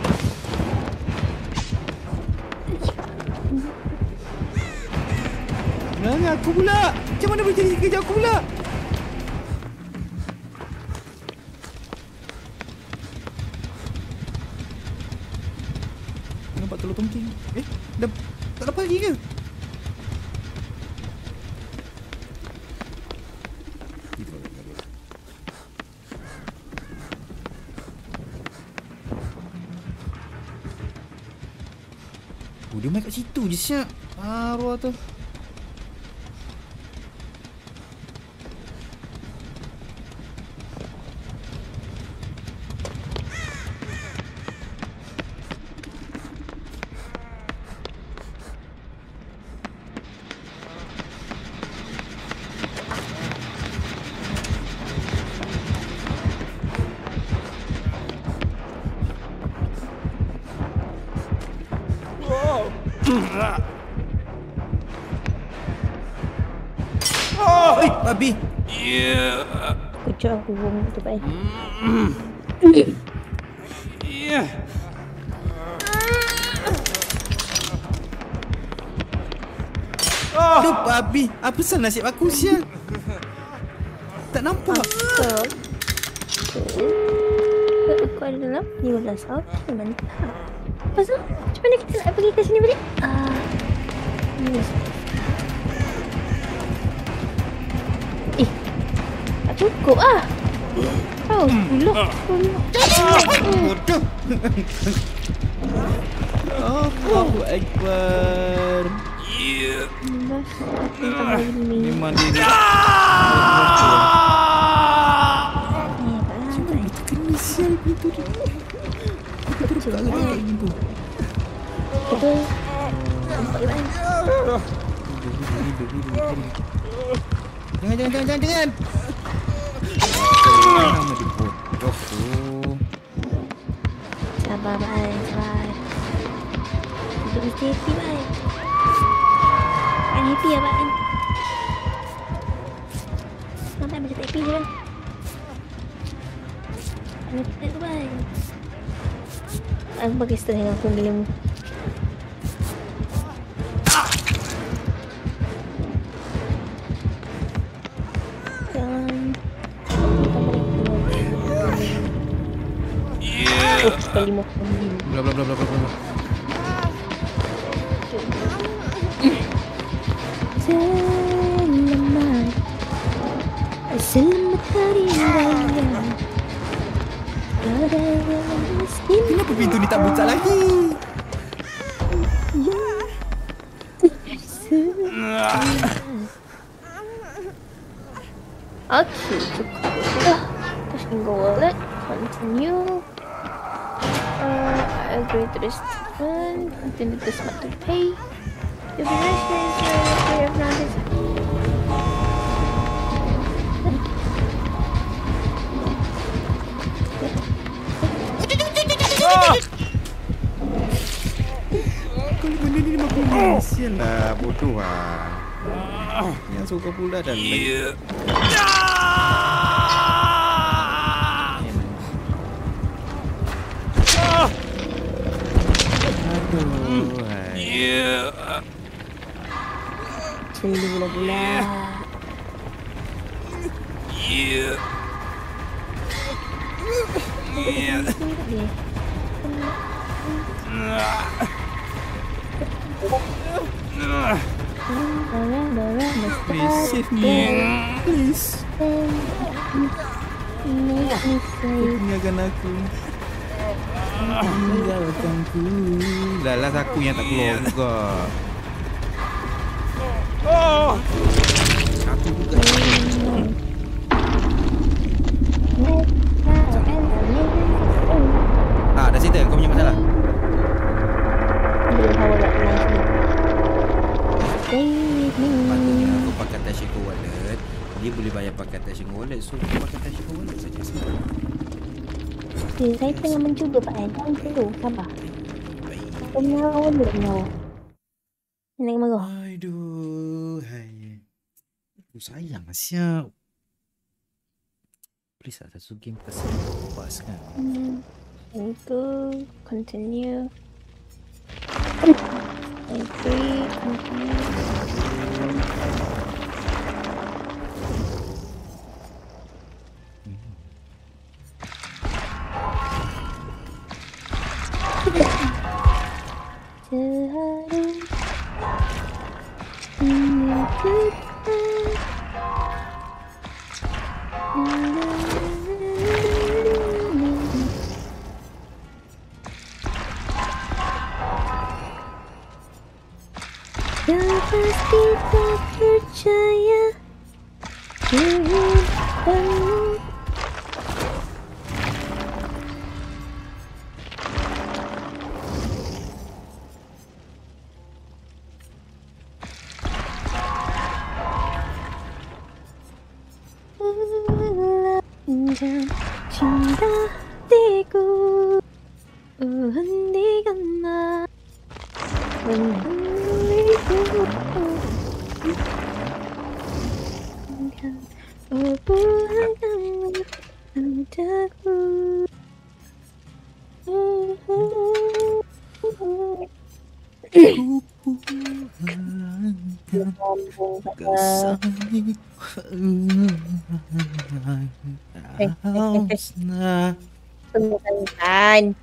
Kenapa aku pula? Macam mana boleh jadi kerja aku pula? Nampak telur tongking. Dah tak dapat lagi ke? Oh, dia main kat situ je siap. Arwah tu. Oi, babi. Kejap aku buang tu baik. Aduh, babi. Apa salah nasib aku sial? Tak nampak. Kau ada dalam 15 okey, mantap. Lepas tu, macam mana kita nak pergi ke sini balik? Yes. Tak cukup lah. Oh, puluh. Bodoh. Allahu Akbar. Memang dia. Kena sial pintu tu. Betul tak ada pintu. Betul. Nampak ke mana? Jangan. Nama dia bodoh tu. Sabar, Bang. Sabar. Hidup mesti happy, Bang. Bang happy ya, Bang? Nampak macam tak happy je, Bang. Bang happy tu, Bang. Aku pakai setengah dengan aku gila. Sekali mau Bla. Selamat hari raya. Kenapa pintu ni tak buka lagi? Okay, cukup dah. Terus go wallet. Continue. I agree to this statement. Continue to smart to pay. You'll be nice to pay of notice. Kau benda ni 50 sial lah. Bodoh lah. Yang suka pula dan lagi. Selalu pula. Please save me. Please. Tinggalkan aku. Tinggalkanku. Lalas aku yang tak keluar juga. Aku juga. Dah settle. Kau punya masalah. Patutnya aku pakai Tashico wallet. Dia boleh bayar pakai Tashico wallet. So aku pakai Tashico wallet saja. Okay, saya tengah mencuba Pak An. Jangan dulu, sabar. Menyawa dulu, menyawa. Nak marah. Aduh, hai. Aku sayang siap. Please lah, satu game kasih lepas kan. And go. Continue. Agree. Continue. Sehari lepas kita percaya kehidupanmu. Lanjang cinta hatiku, hentikanlah menungguku. Oh pulangkanlah padaku. Temukan.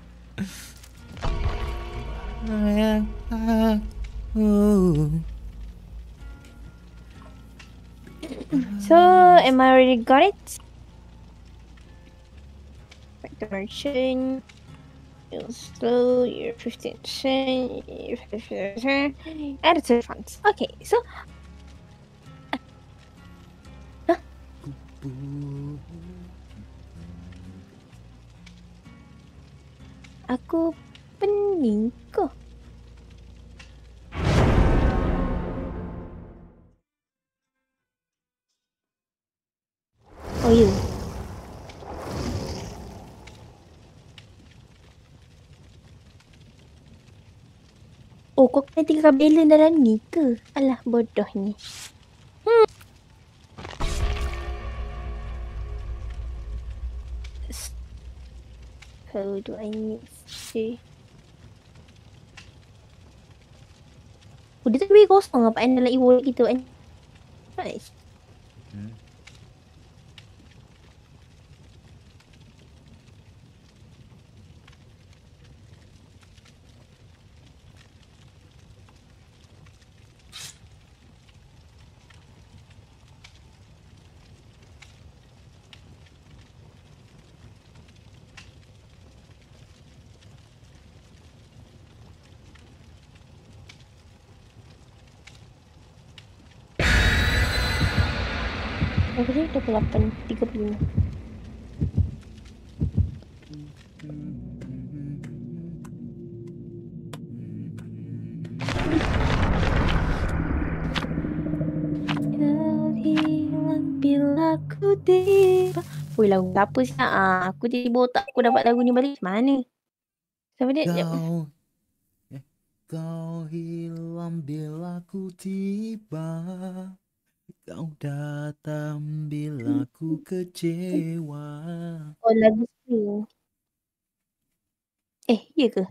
So, am I already got it? Back to merchant. You're slow, you're 15%, you're 15%. Editor funds. Okay, so. Aku pening kok. Oh ya. Oh, kau kena tinggal balance dalam ni ke? Alah, bodohnya. How do I need to... Oh, dia tak lebih kosong apa yang dalam e-wallet kita kan? Nice. Aku ni 28, 35. Bila aku tiba. Oi, lagu apa sih? Aku tiba otak aku dapat lagu ni balik. Mana? Siapa dia? Kau hilang bila ku tiba. Kau datang bila ku kecewa. Oh, lagu Spring. Ya ke?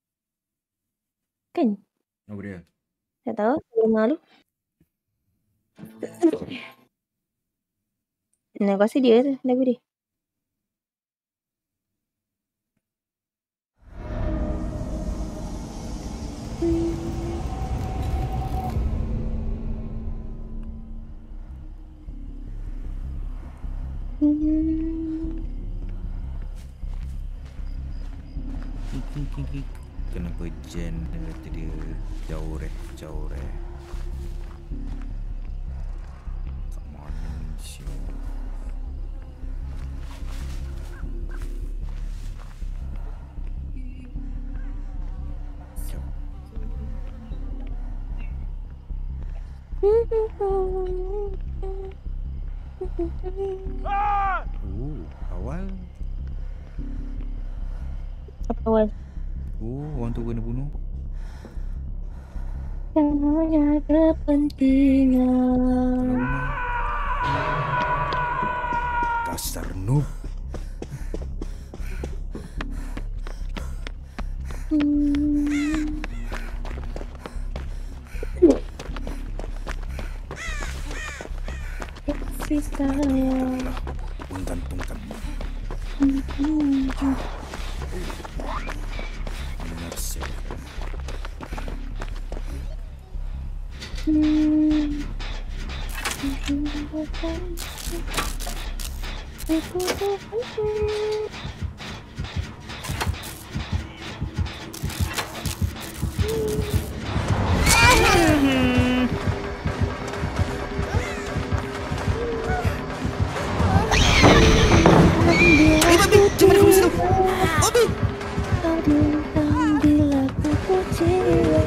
Kan? Apa dia? Tak tahu. Saya malu. Nah, aku rasa dia tu. Lagu dia. Kenapa Jen kata dia jauh reh. Kat mana ni siapa? Awal. Apa awal? Orang tu kena bunuh. Tanya kepentingan. Dasar noob. Kasih sayang. Menggantungkanmu. Menarsik. Babi, macam mana kau bisa tahu? Babi. Bila ku kecewa.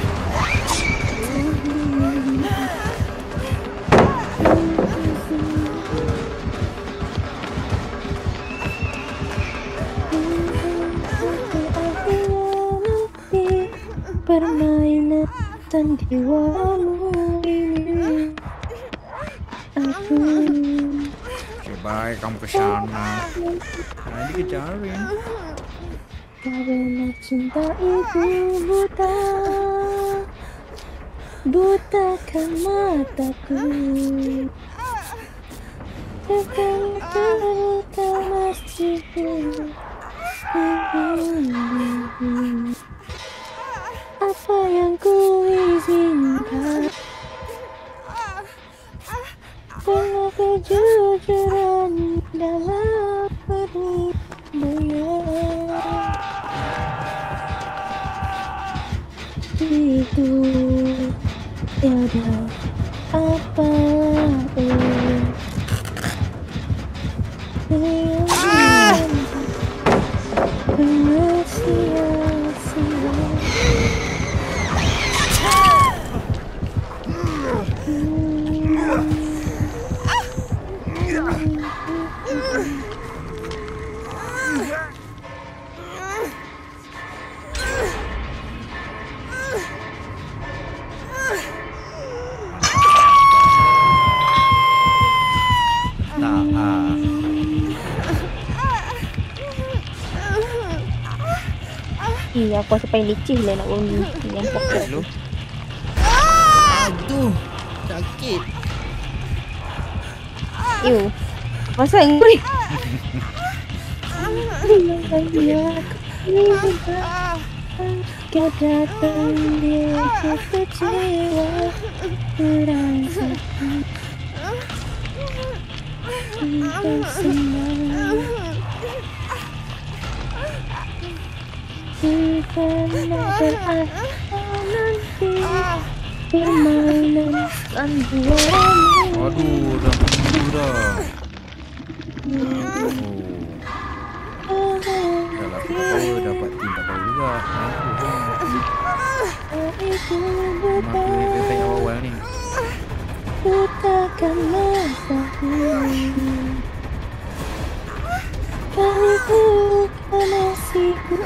Permainan sandiwaramu ini. Aku Baik kamu ke sana. Nah, dikejarin. karena cinta itu buta, butakan mataku. Tekan terluka masjid. Apa yang ku izinkan, penuh kejujuran dalam perundungan. Itu tiada apa-apa yang pernah sia-sia. Aku rasa paling leceh lah nak bangun yang pokok tu. Aduh, sakit. Ew, masa nguri. Kau datang dia kecewa, merasakan kita senang. Pernah berakhir nanti permainan sandiwaramu. Aduh, dah minggu dah. Oh. Dah lah, kita dapat tim tak tahu juga. Itu Mak buta, tu yang awal-awal ni. butakan mataku. Kaliku panasiku.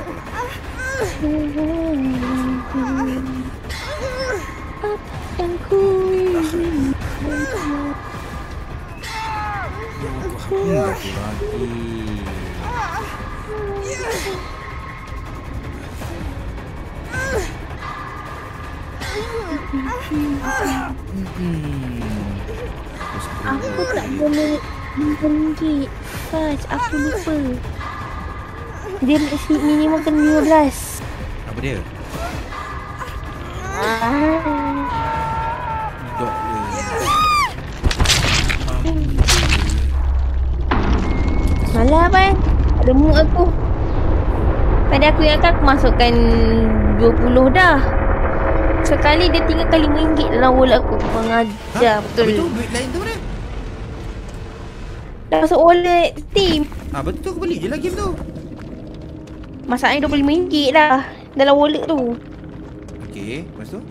Apa yang ku inginkan. Enggak lagi. Aku tak boleh berhenti. Faz, aku lupa. Dia minimum kena 15. Apa dia? Dok Malah kan? Ada mood aku. Tadi aku ingatkan aku masukkan 20 dah. Sekali dia tinggalkan RM5 dalam wallet aku. Mengajar betul. Betul, duit lain tu mana? Dah masuk wallet Steam. Betul tu aku beli je lah game tu. Masalahnya RM25 dah dalam wallet tu. Okey, lepas tu?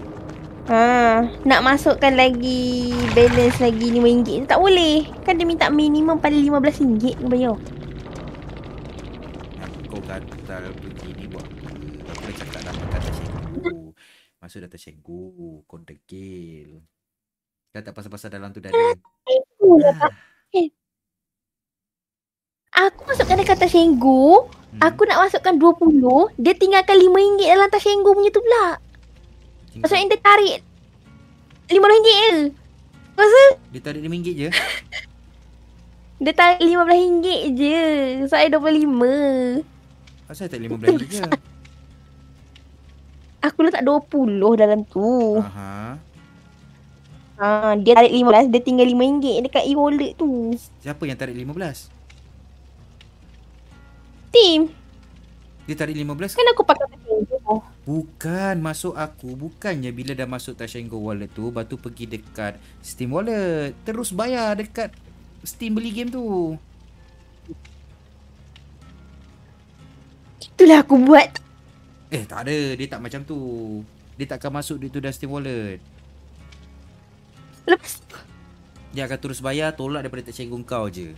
Nak masukkan lagi balance lagi RM5 tak boleh. Kan dia minta minimum pada RM15 kena bayar. Kau gatal begini buat apa? Aku dah cakap dah makan dah senggu. Masuk dah tersenggu. Kau degil. Dah tak pasal-pasal dalam tu dah ada. Aku masukkan dia kata Senggu. Aku nak masukkan 20, dia tinggalkan RM5 dalam Tashengo punya tu pula. Maksudnya dia tarik RM15 je. Masa Dia tarik RM5 je. dia tarik RM15 je. Saya 25. Asal tak RM15 je. Aku letak 20 dalam tu. Aha. Dia tarik 15, dia tinggal RM5 dekat e-wallet tu. Siapa yang tarik 15? Tim, Dia tarik 15? kan aku pakai Tashengo. Bukan, masuk aku. Bukannya bila dah masuk Tashengo wallet tu, lepas tu pergi dekat Steam wallet. Terus bayar dekat Steam beli game tu. Itulah aku buat. Tak ada. Dia tak macam tu. Dia takkan masuk duit tu dalam Steam wallet. Lepas Dia akan terus bayar, tolak daripada Tashengo kau je.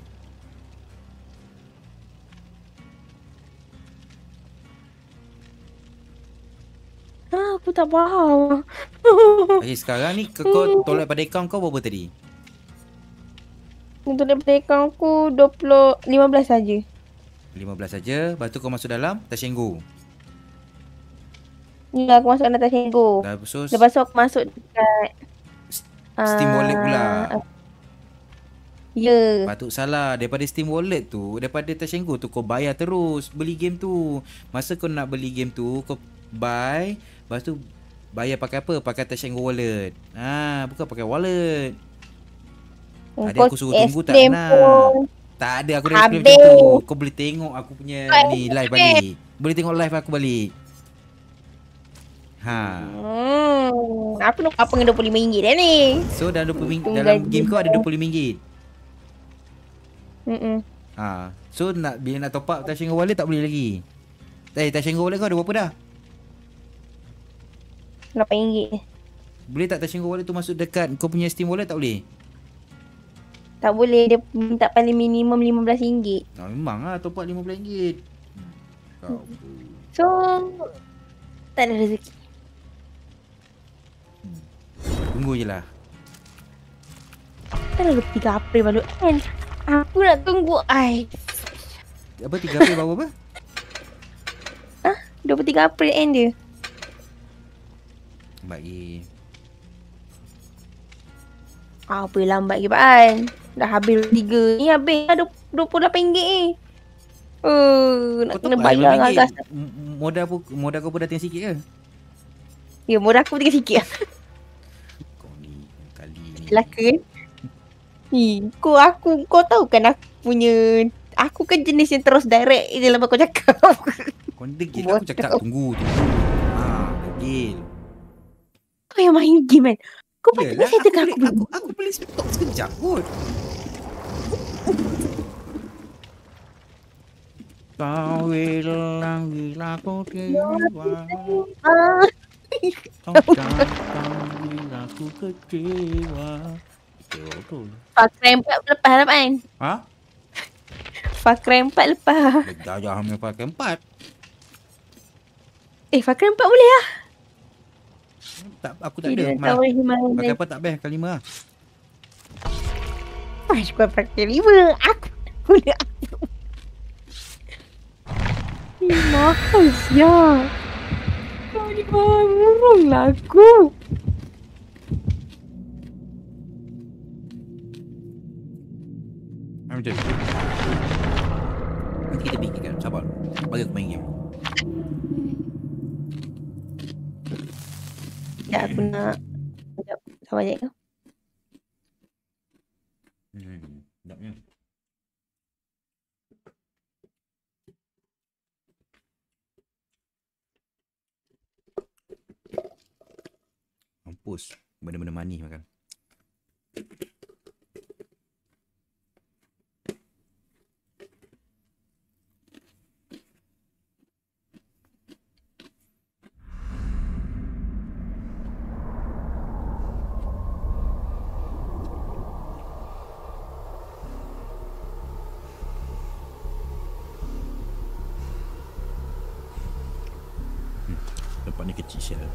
aku tak faham. Okay, sekarang ni kau tolak pada akaun kau berapa tadi? Untuk daripada akaun aku 15 saja. 15 saja. Lepas tu kau masuk dalam Tashengo. Ya, aku masuk dalam Tashengo. Lepas tu aku masuk dekat Steam wallet pula. Ya. Patut salah. Daripada Steam wallet tu, daripada Tashengo tu kau bayar terus beli game tu. Masa kau nak beli game tu, kau buy, lepas tu bayar pakai apa? Pakai Tashengo wallet. Bukan pakai wallet. Tadi aku suruh tunggu tak nak. Tak ada, aku dah explain macam tu. Kau boleh tengok aku punya ni live balik. Boleh tengok live aku balik. Aku nak apa dengan RM25 dah ni. So dalam dalam game kau ada RM25. So bila nak top up Tashengo wallet tak boleh lagi. Tashengo wallet kau ada berapa dah? RM8. Boleh tak Tashengo wallet tu masuk dekat kau punya Steam wallet? Tak boleh? Tak boleh, dia minta paling minimum RM15. Memang lah top up RM15. Kau so tak ada rezeki. tunggu je lah. Kan ada 3 April baru kan. Aku nak tunggu Apa 3 April baru apa? 23 April end dia. Baik. Apa lambat ke Pak? Dah habis 3. Ni habis dah RM28 ni. Nak kena bayar dengan gas. Modal kau pun dah tinggal sikit ke? Ya, modal aku tinggal sikit. Kau ni kali ni. Celaka kan? Kau tahu kan aku punya, aku kan jenis yang terus direct je dalam kau cakap. Kau degil aku cakap tunggu. Degil. Kau yang main game kan? Kau patutnya saya tekan aku boleh stop sekejap kot. Kau hilang bila aku kecewa. Kau datang bila aku kecewa. Far Cry 4 lepas lah kan? Far Cry 4 lepas. Dah hamil Far Cry 4. Far Cry 4 boleh lah. Tak, aku tak ada. Pakai apa tak best kali 5 lah. Aku pakai 5. Aku boleh apa? Mahal siap. Kau ni murung lah aku. Macam tu. Nanti kita fikirkan. Sabar. Bagi aku main game. Sekejap aku nak. Sekejap. Sabar je kau. Sedapnya. Mampus. Benda-benda manis makan. Tempat ni kecil sial.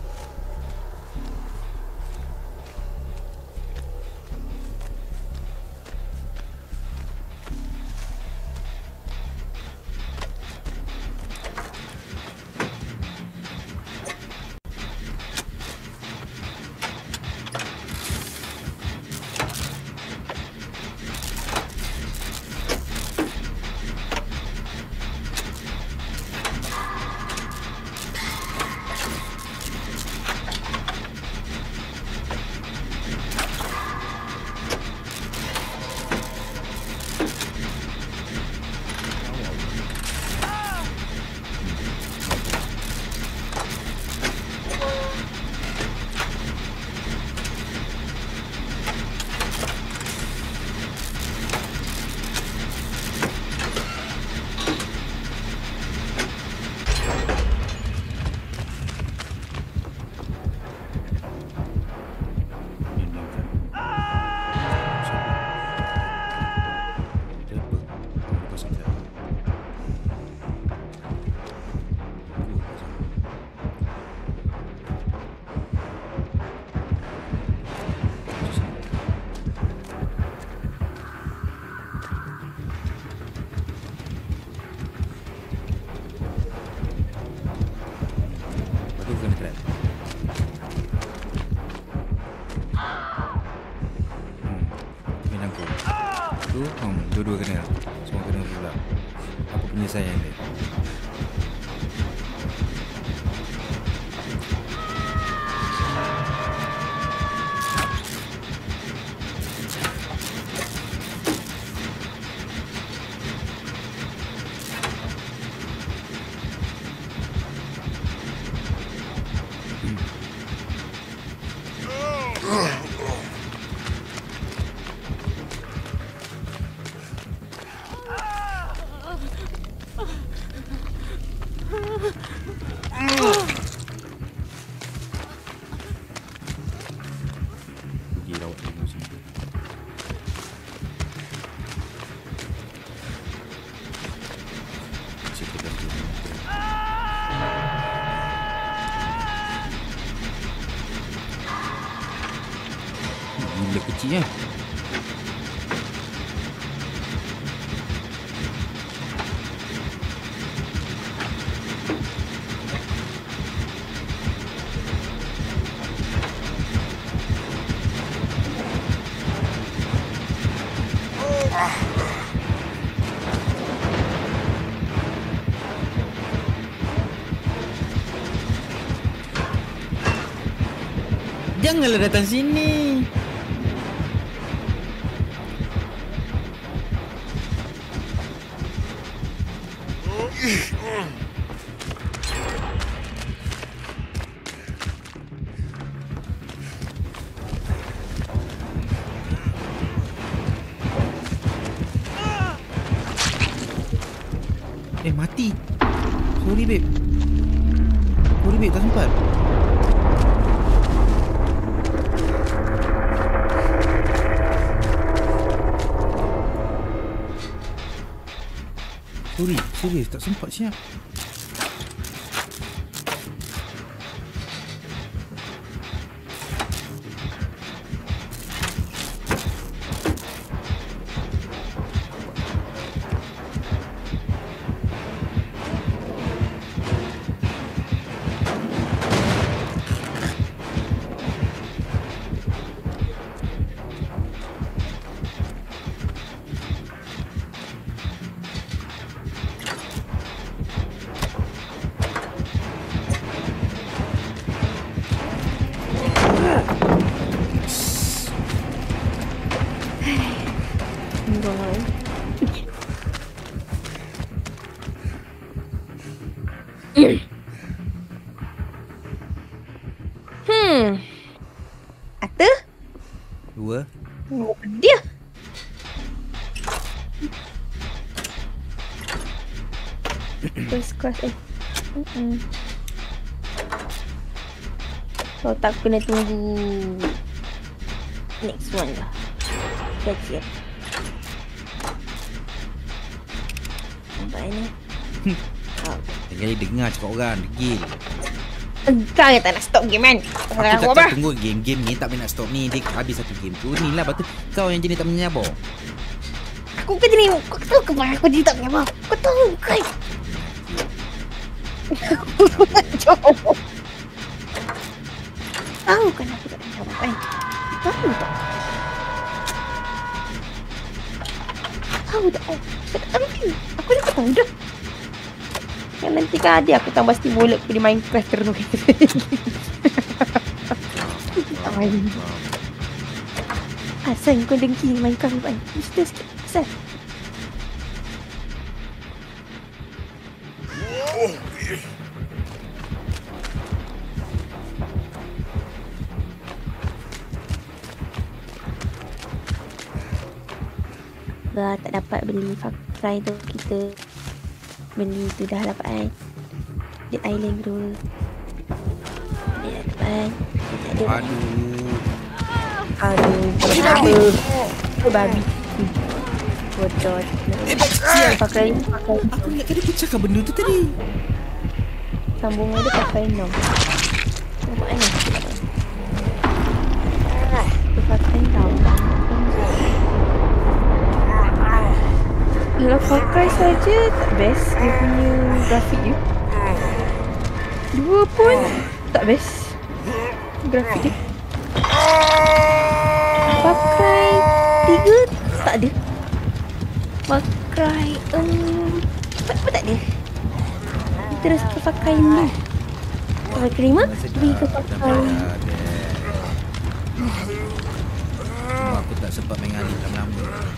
penyelesaian dia. Pergi rawat dulu sini. Situ dah tu. Gila kecilnya. Janganlah datang sini. Mati. Sorry babe. Sorry babe, tak sempat. Sorry, serius tak sempat siap. Ata? Dua. Oh, dia. First class So tak kena tunggu next one lah. Kecil. Nampak ni. Jangan dengar cakap orang, degil. Kau yang tak nak stop game kan? Aku cakap tunggu game-game ni tak boleh nak stop ni. Dia habis satu game tu. Ni lah betul. Kau yang jenis tak menyabar. Aku kan jenis, kau tahu ke mana aku jenis tak menyabar? Kau tahu kan? Tahu kan aku tak menyabar kan? Tahu tak? Tahu tak? Tapi aku dah tahu dah. Yang nanti kan ada aku tambah stimulate aku di Minecraft terus. Asal kau dengki Minecraft kan? Mesti sikit. Asal. Dah tak dapat beli Far tu kita beli tu dah dapat kan. Dead Island tu dia dah dapat. Kita ada. Aduh. Babi. Bodoh. Pakai. Aku ingat tadi aku cakap benda tu tadi. Sambungan dia pakai nom. Nampak kan? Dia pakai nom. Kalau pakai saja tak best dia punya grafik dia. Dua pun tak best grafik dia. Pakai tiga tak ada. Pakai terus ke pakai ni. Pakai kelima, pergi ke Sedap, pakai. Cuma aku tak sempat main alik lama-lama.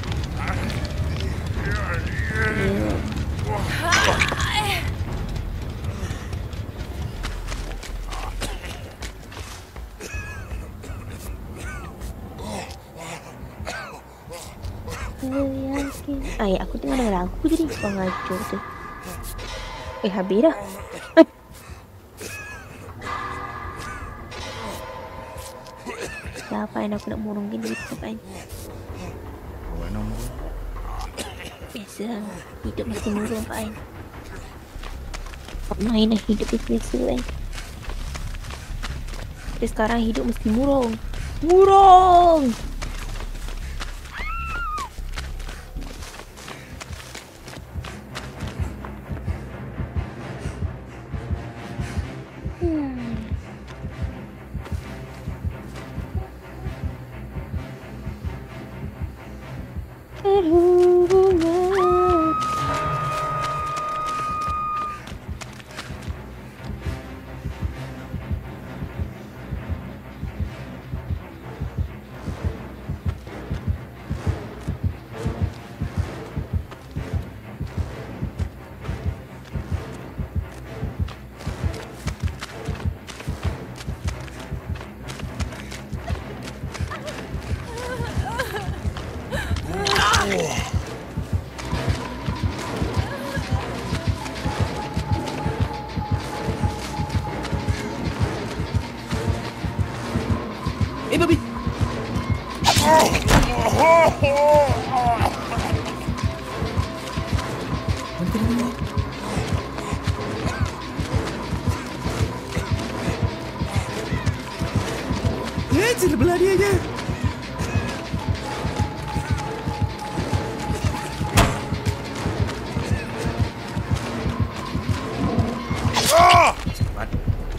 Ya, aku tengah dengar lagu tadi. Pengacur tu. Habis dah. Siapa yang aku nak murungkan dia tempat ni? Awak nombor. Biasa. Hidup mesti murung Pak Ain. Tak main dah hidup dia biasa kan. Tapi sekarang hidup mesti murung. Murung! Berhubungan. Babi. Sebelah dia je. Cepat.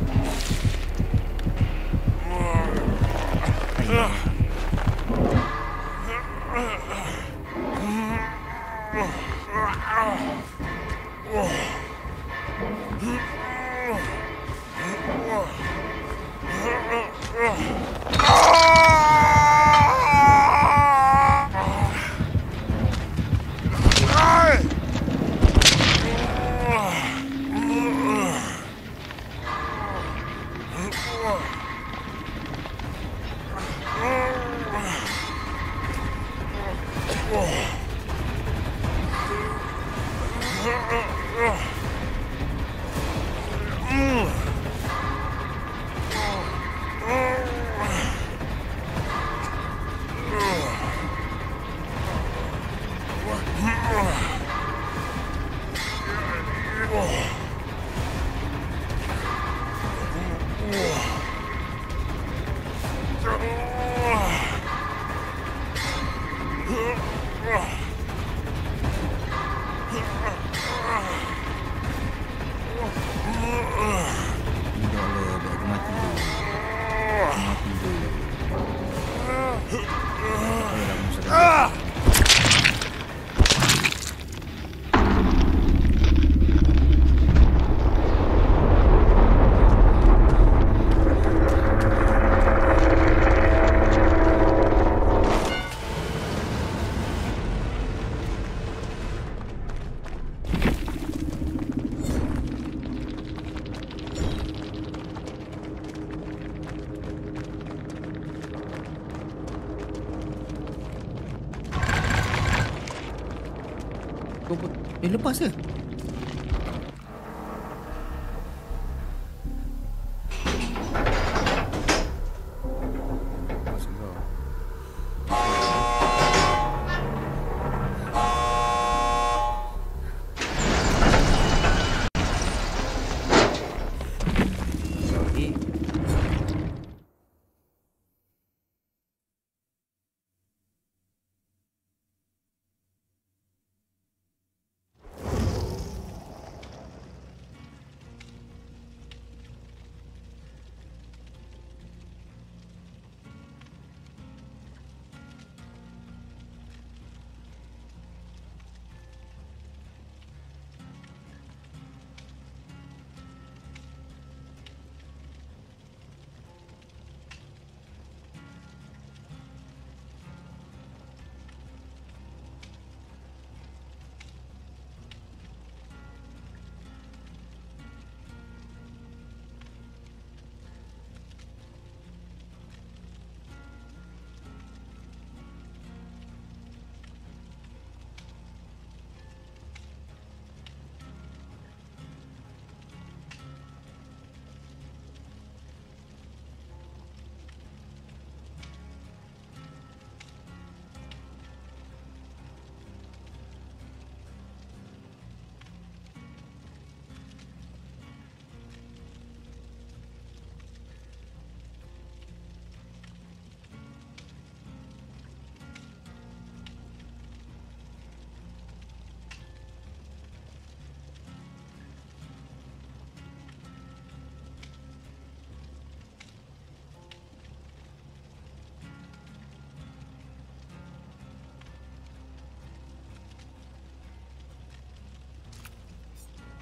Lepas ke?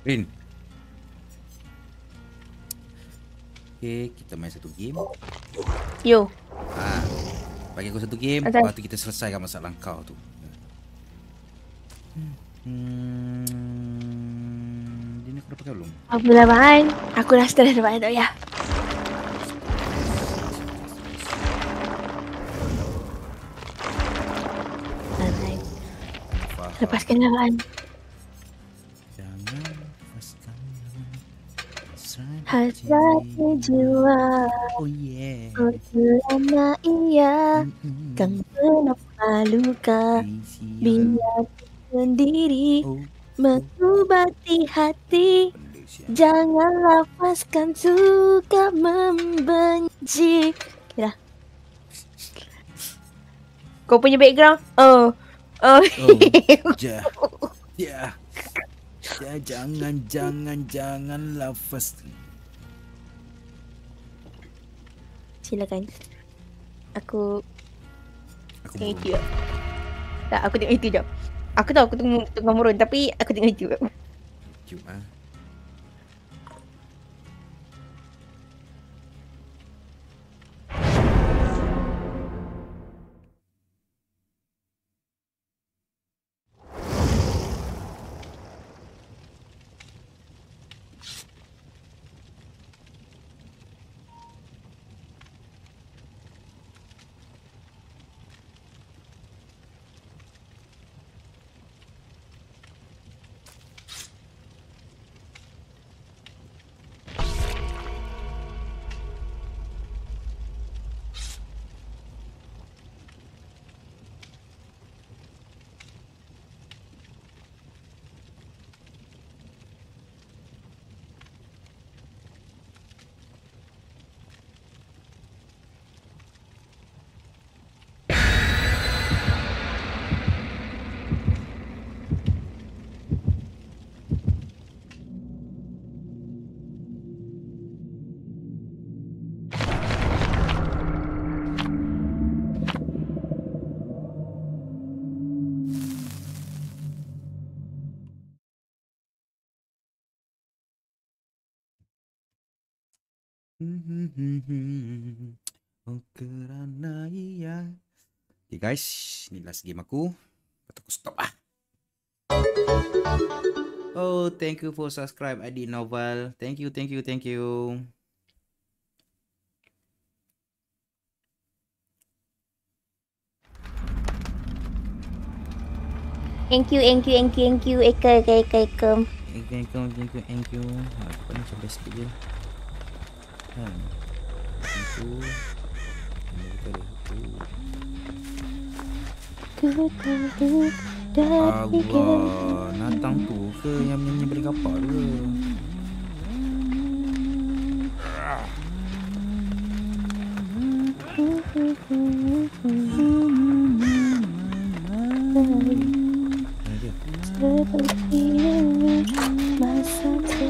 Rin. Okay, kita main satu game. Yo. Bagi aku satu game, Asal. lepas tu kita selesaikan masalah kau tu. Dia ni aku dah pakai belum? Apabila bahan, aku dah setelah dapat tu ya. Alright. Faham. Lepaskan bahan. Jangan lepaskan Hasratnya jiwa. Oh yeah. Oh selama ia kan kenapa luka. Biar sendiri mengobati hati. Jangan lepaskan suka membenci. Kira. Kau punya background? Oh. Jangan lafaz. Silakan. Aku tengok belum. itu je. Tak, aku tengok itu je. Aku tahu aku tengah murun tapi aku tengok itu je. YouTube Oh kerana ia. Okay guys, ni last game aku. Lepas tu aku stop ah. Oh, thank you for subscribe Adi Novel. Thank you. Thank you. Eka. Thank you. Apa ni sampai sikit je. Thank you. Allah, Natang tu ke yang menyanyi balik kapal ke? Seperti masa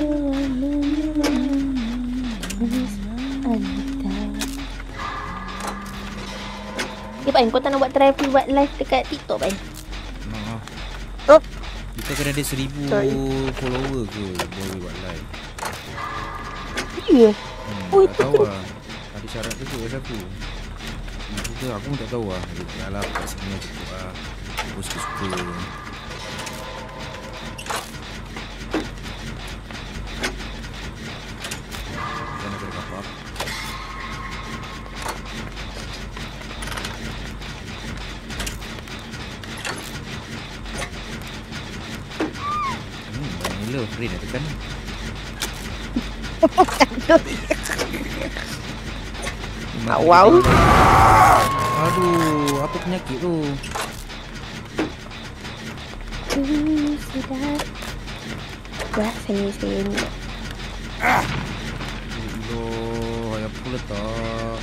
Pan, kau tak nak buat try buat live dekat TikTok, Pan? Oh. Kita kena ada 1000 follower ke boleh buat live. Ya? Oh, tak tahu lah. Ada syarat tu kat aku. Aku pun tak tahu lah. Yalah, kat sini cukup lah. Aku suka-suka. Jangan ada apa-apa. Gila, free dah tekan. Wow. Aduh, apa penyakit tu? Sudah. Wah, saya ni. Aduh, ayam aku letak.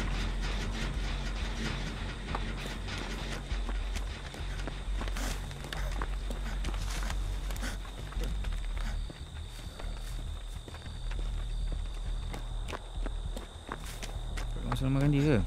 Masalah makan dia ke?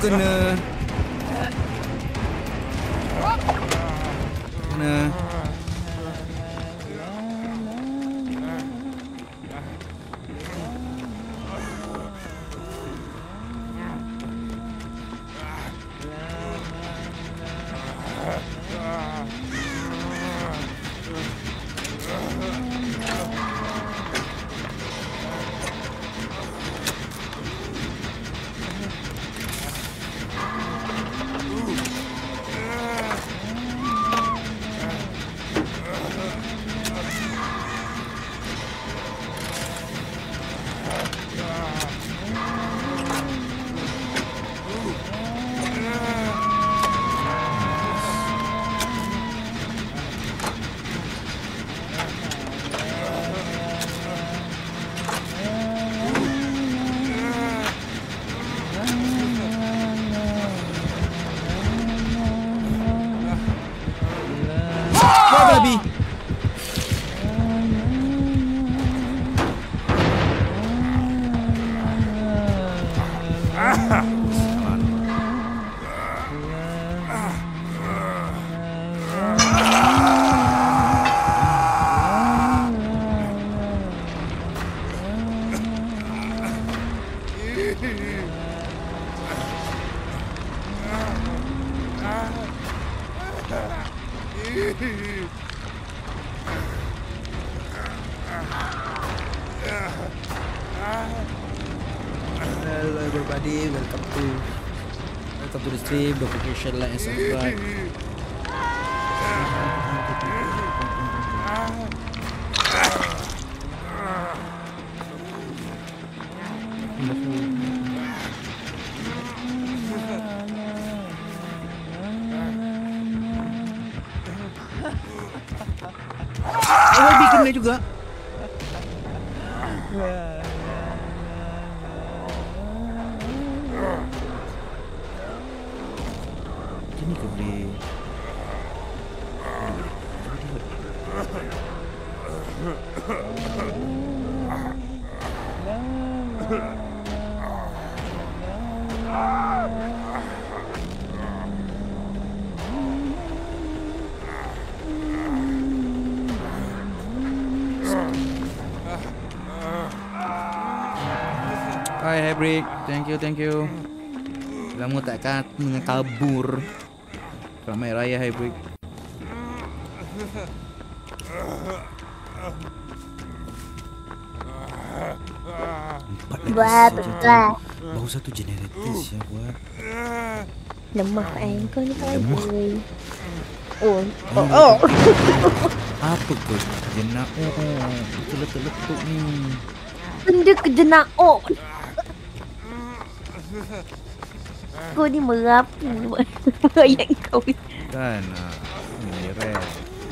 kena. Kena. Babi. Hello everybody, welcome to the stream. Don't forget to share, like, and subscribe. Babi kena juga. Sini kau boleh. Hai Hybrid, thank you. Lama takkan kabur. Selamat Raya Hybrid. Buat Baru satu generator siap buat. lemah kau ni kan. Lemah? Oh. Apa kau jenak? Itu letuk-letuk ni. Benda kejenak kau ni merapu ayat kau ni. Kan merah.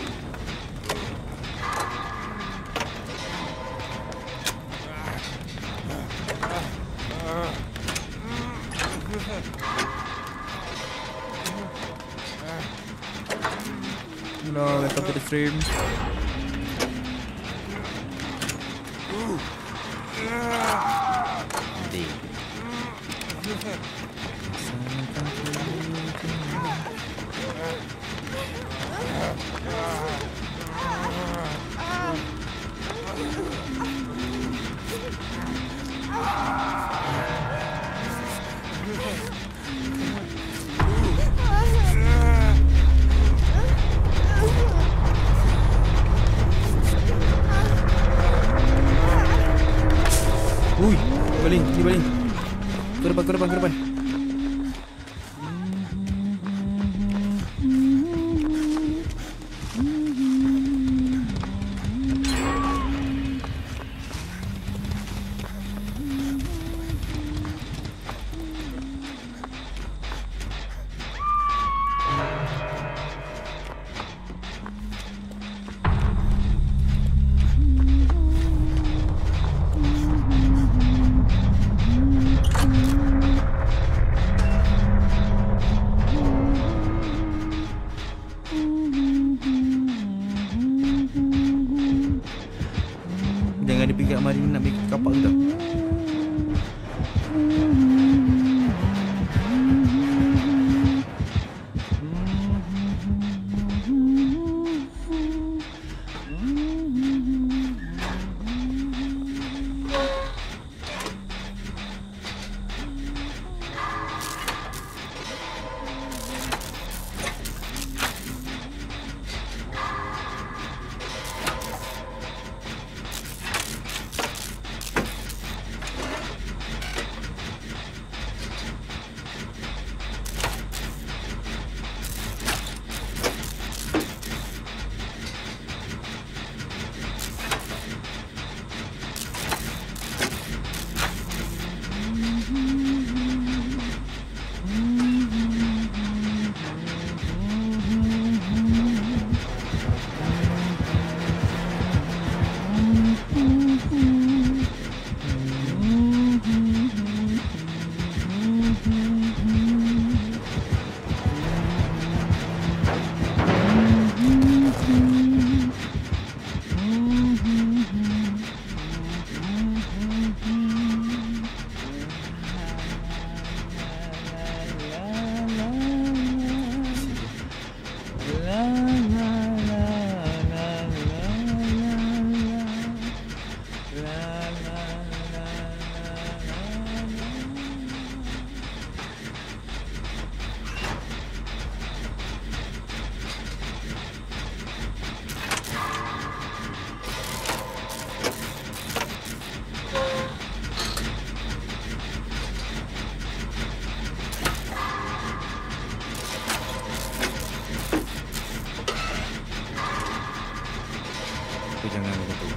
Hello, welcome to the stream. Ui, baling. Ke depan. Jangan dipinggir mari nak bikin kapak kita.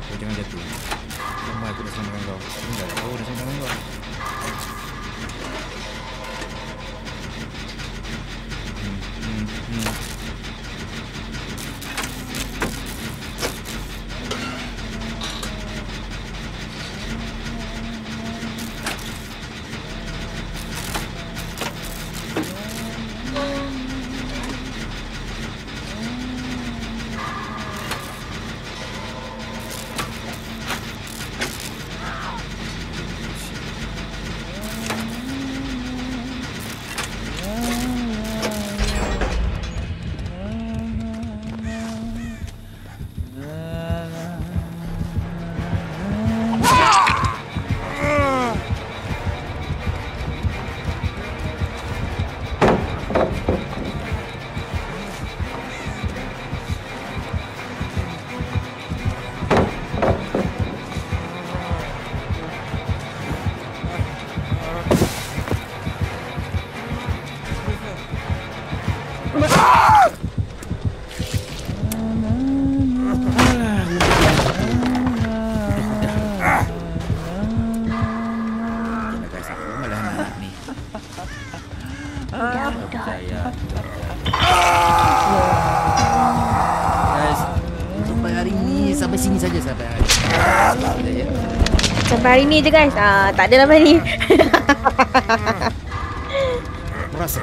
Kau jangan jatuh. Lama aku dah selamatkan kau. Tinggal kau dah selamatkan kau. Sampai sini saja sampai hari ini. Sampai hari ni je guys. Tak ada lepas ni. Merasa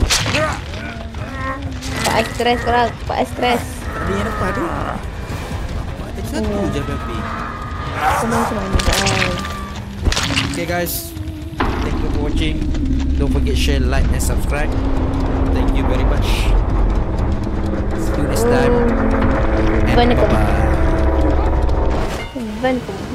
Pak stres korang. Pak stres. tadi yang depan tu. Tadi satu je baby. Senang. Okay guys, thank you for watching. Don't forget share, like and subscribe. Thank you very much. See you next time. And Assalamualaikum. bye-bye. Assalamualaikum.